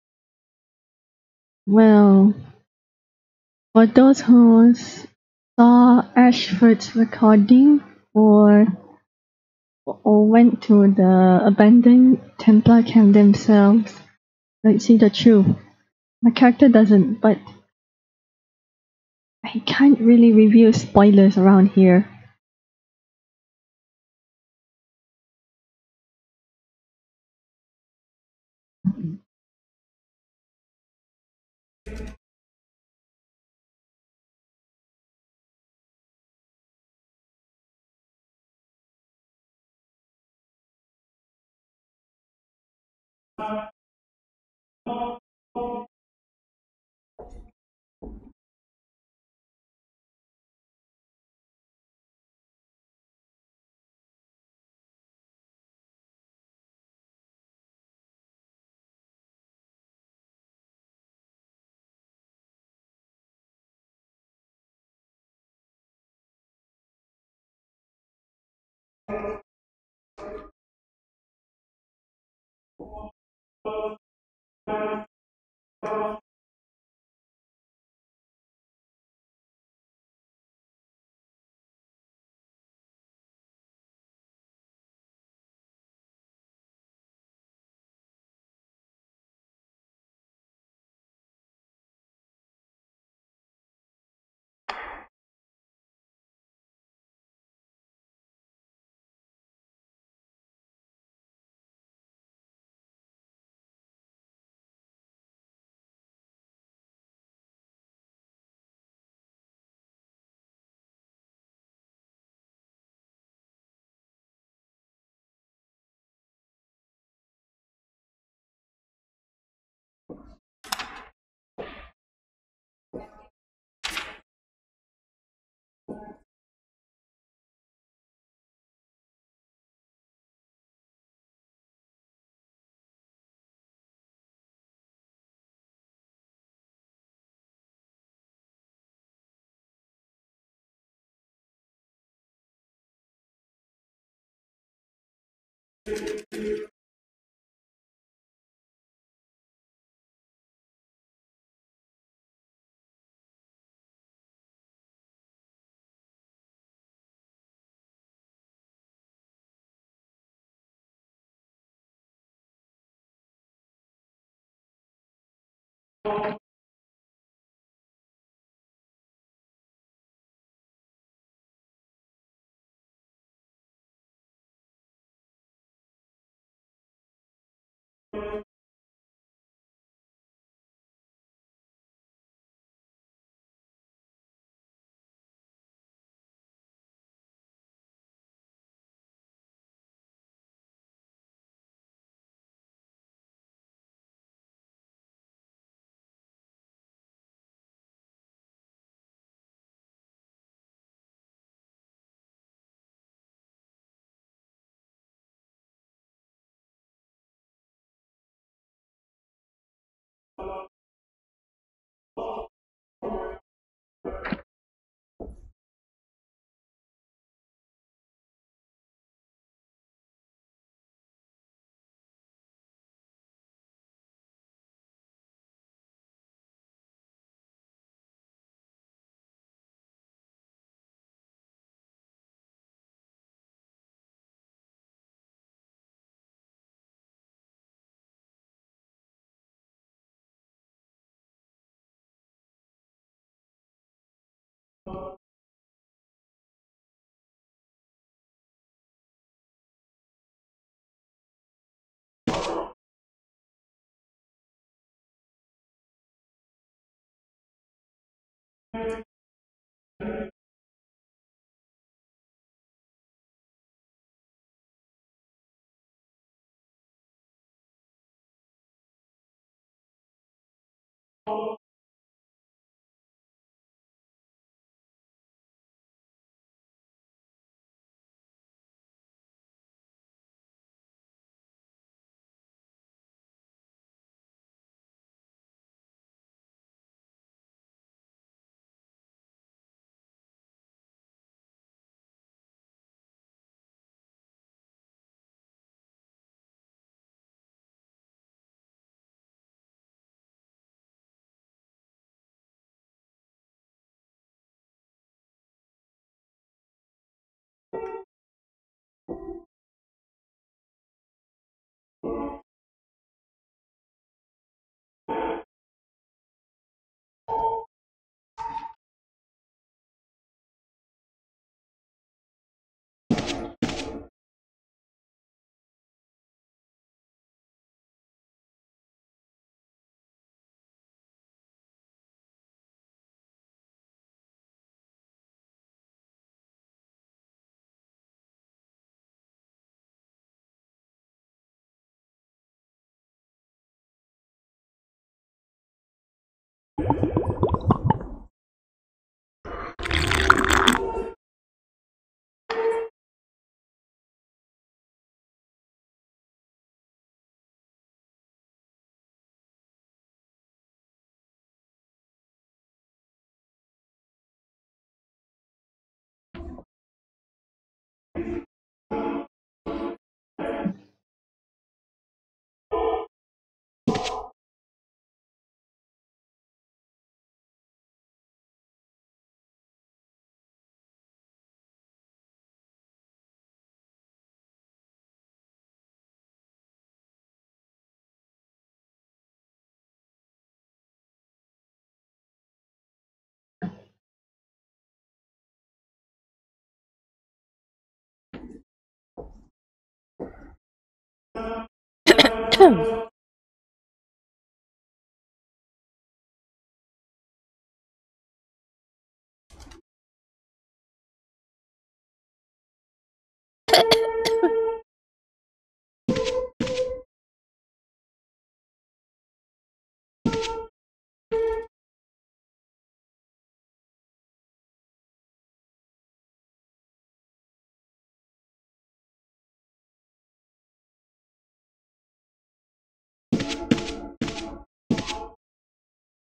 well, for those who saw Ashford's recording or went to the abandoned Templar camp themselves, they see the truth. My character doesn't, but I can't really reveal spoilers around here.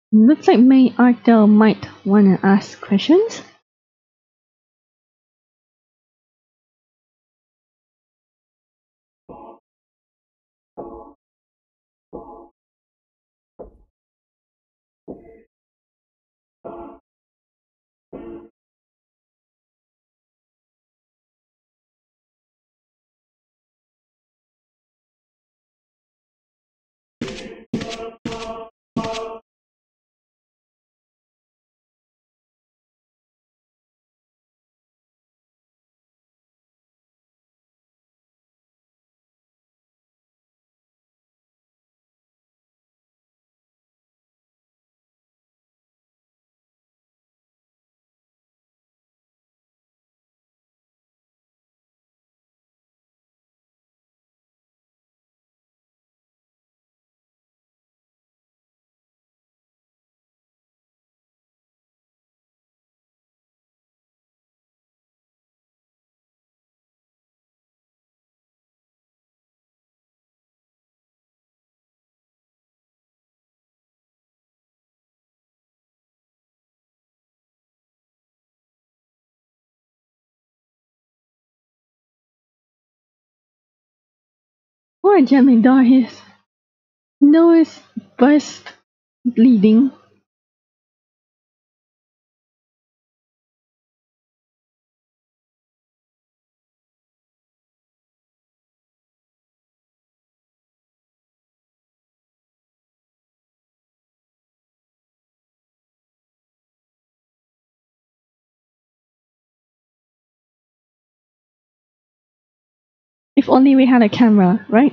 Looks like May Arthur might wanna ask questions. Poor Gemidor, his nose burst bleeding. If only we had a camera, right?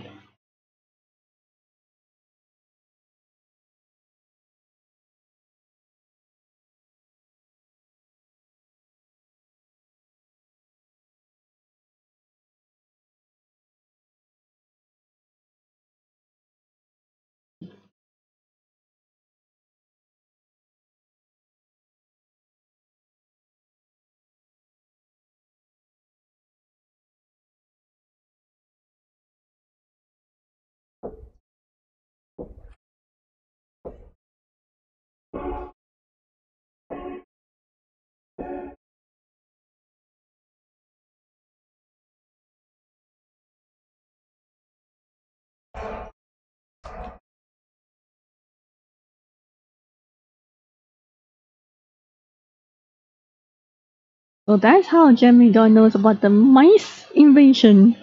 So that's how Gemidor knows about the mice invasion.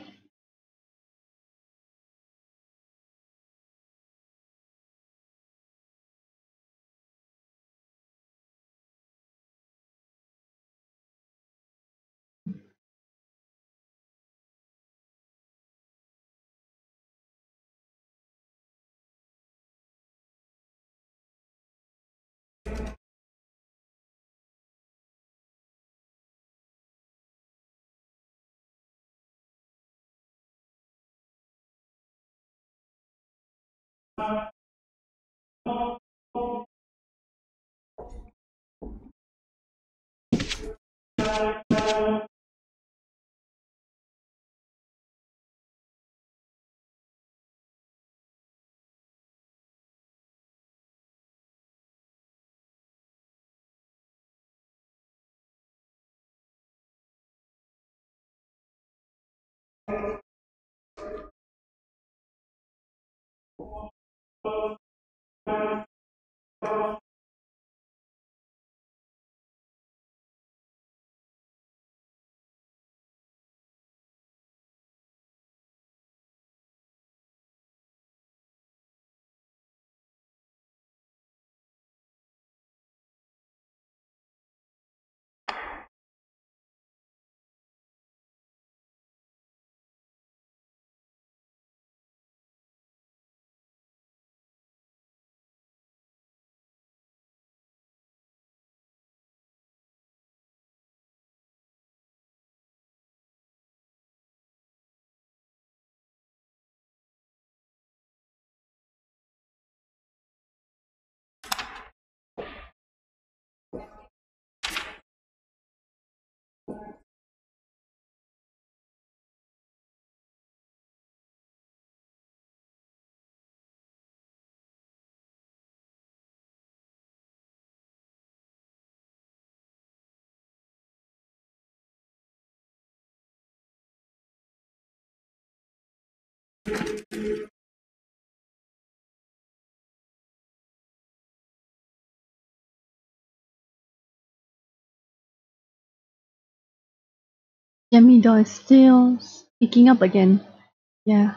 Yummy doll is still picking up again. Yeah.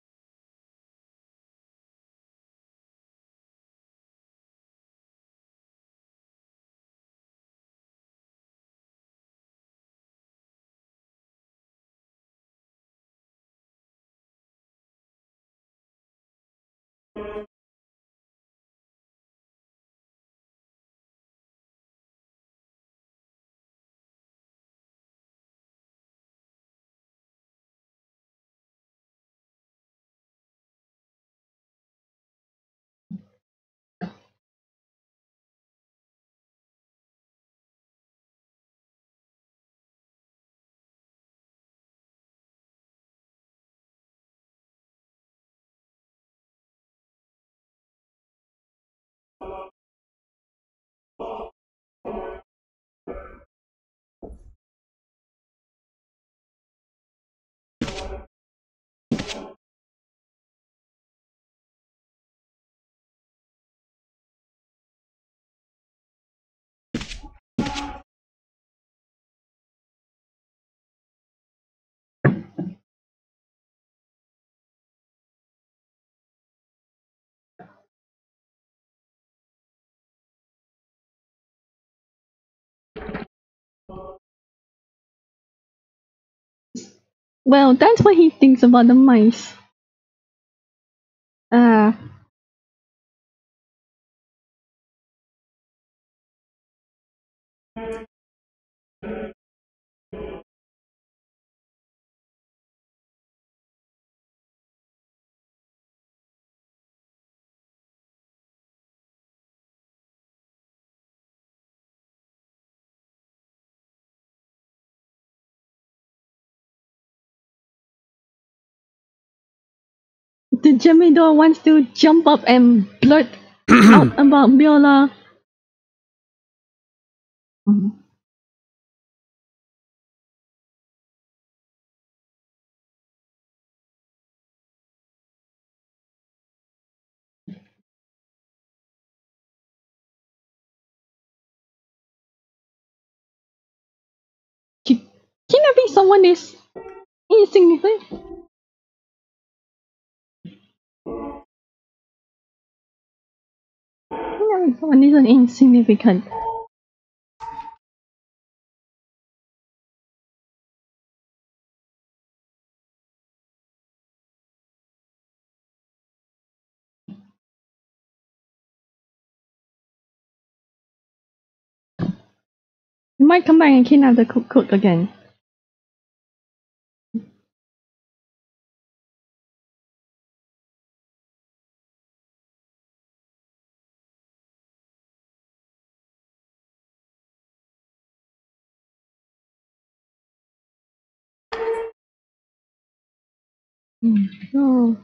Well, that's what he thinks about the mice. Ah, the Jimmy doll wants to jump up and blurt out about Biola. Mhm. Kidnapping someone is insignificant. Kidnapping someone isn't insignificant. You might come back and kidnap the cook again. Oh.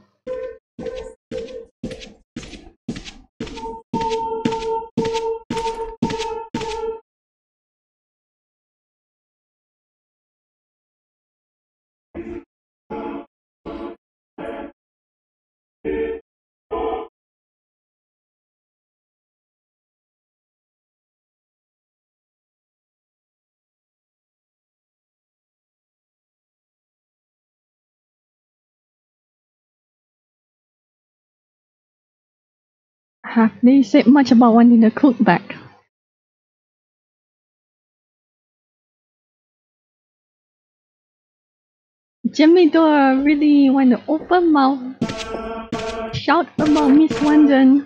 Have they said much about wanting the cook back? Jimmy Dore really want to open mouth shout about Miss London.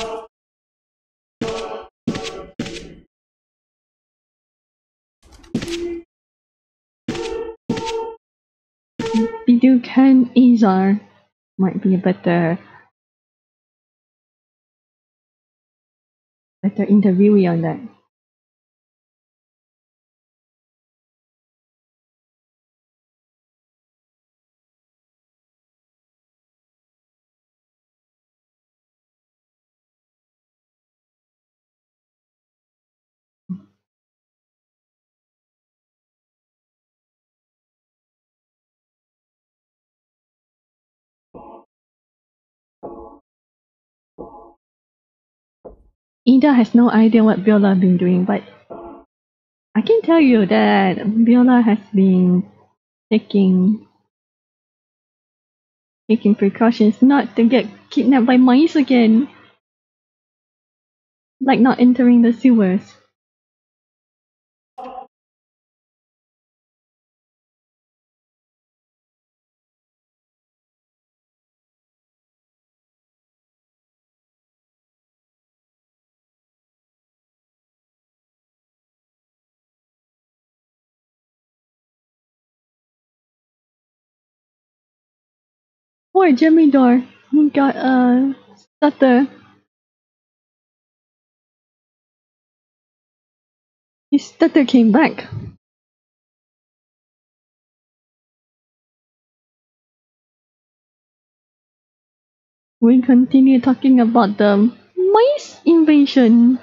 Biduk and Azar might be a better interviewee on that. Ida has no idea what Biola has been doing, but I can tell you that Biola has been taking precautions not to get kidnapped by mice again, like not entering the sewers. Poor Gemidor, he got a stutter. His stutter came back. We continue talking about the mice invasion.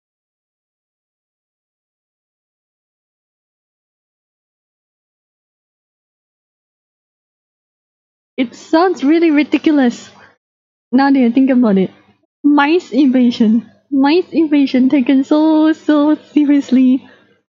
It sounds really ridiculous now that I think about it. Mice invasion. Mice invasion taken so seriously.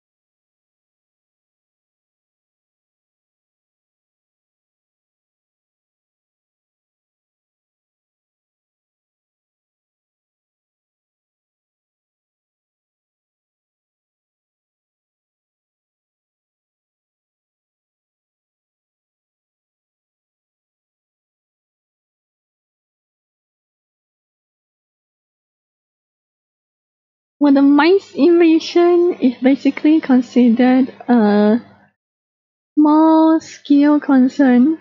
Well, the mice invasion is basically considered a small scale concern.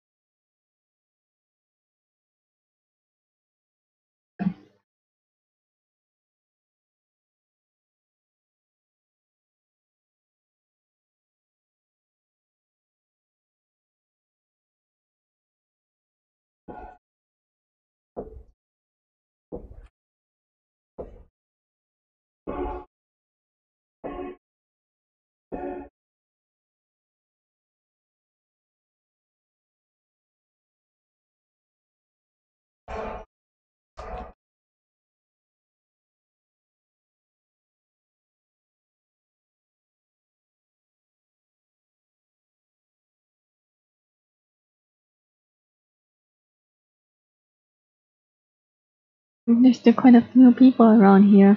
There's still quite a few people around here.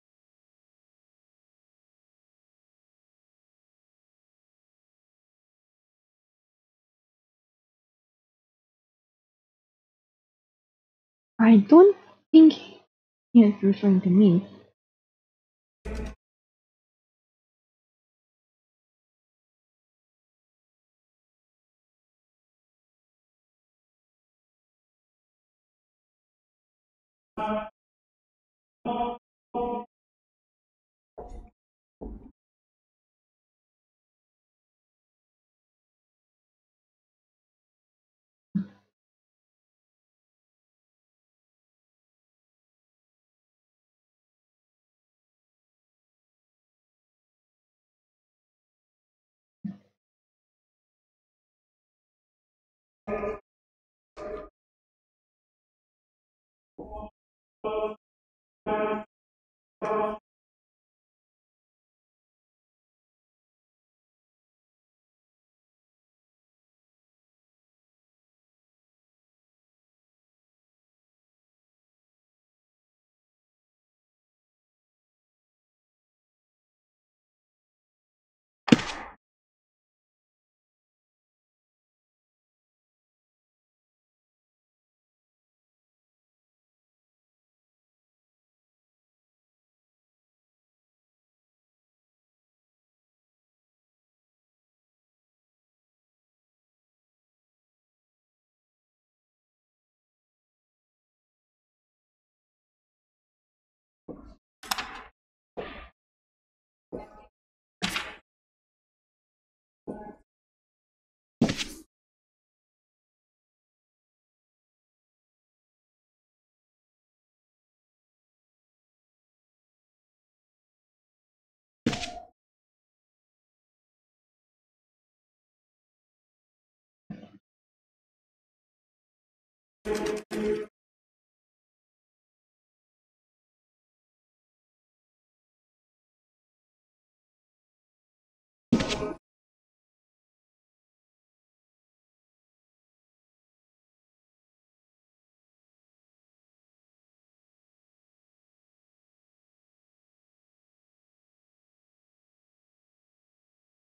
I don't think he is referring to me.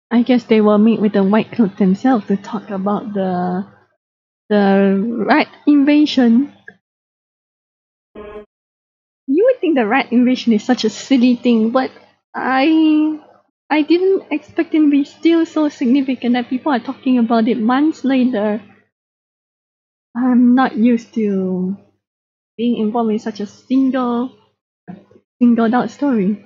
I guess they will meet with the White Cloak themselves to talk about the rat invasion. You would think the rat invasion is such a silly thing, but I didn't expect it to be still so significant that people are talking about it months later. I'm not used to being involved in such a singled out story.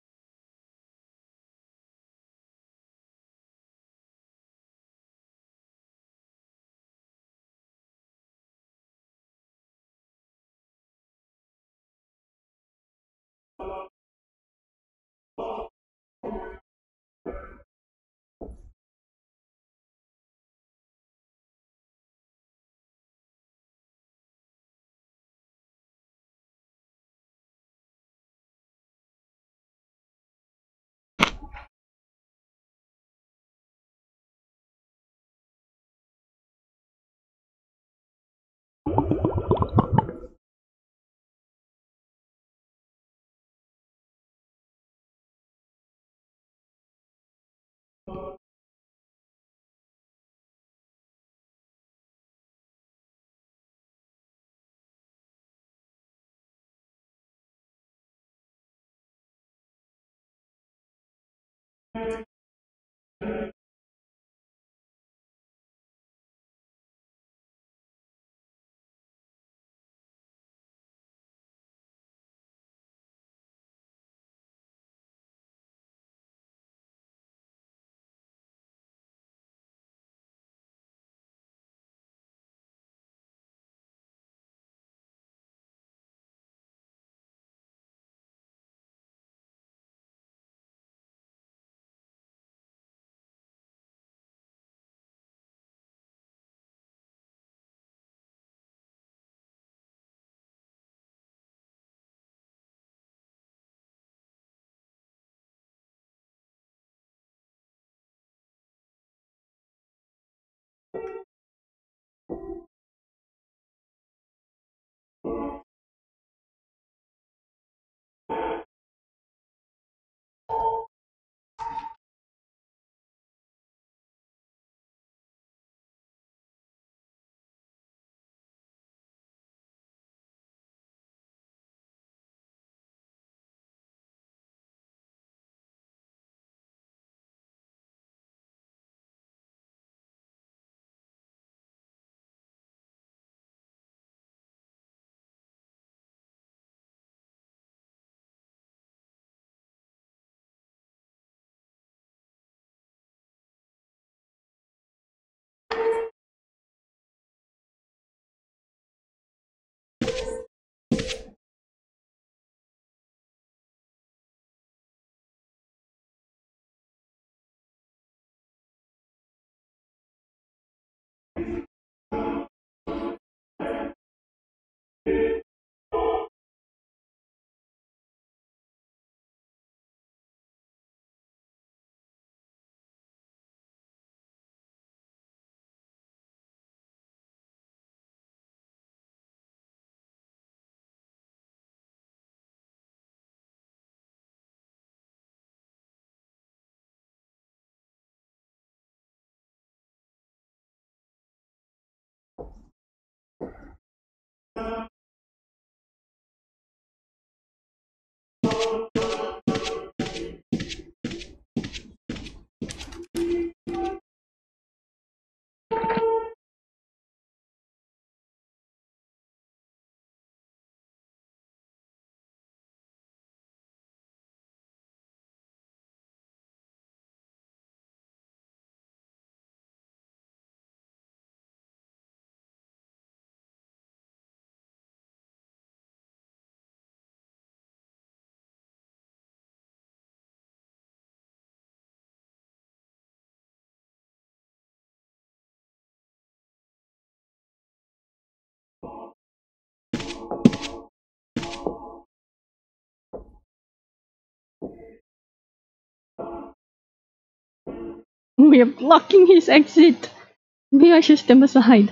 We are blocking his exit. Maybe I should step aside.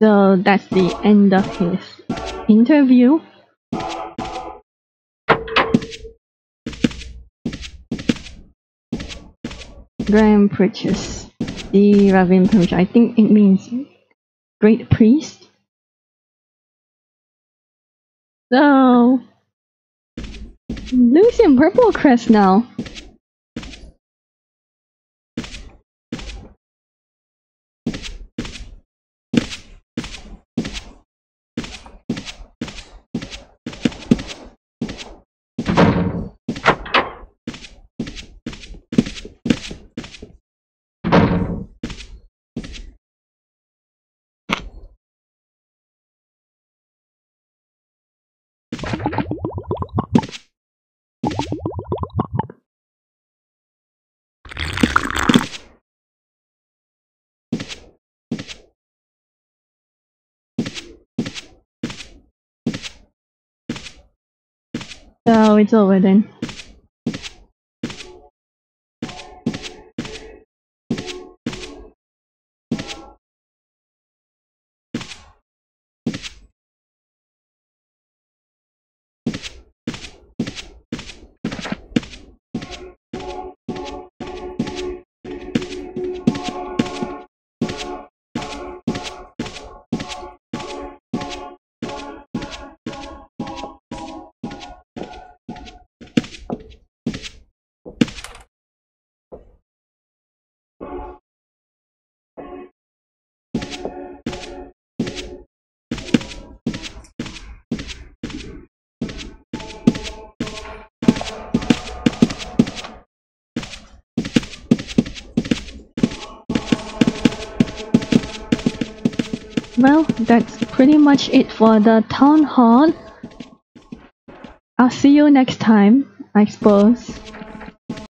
So that's the end of his interview. Graham preaches the Ravim Parish. I think it means great priest. So Lucian Purple Crest now. So it's over then. Well, that's pretty much it for the town hall. I'll see you next time, I suppose.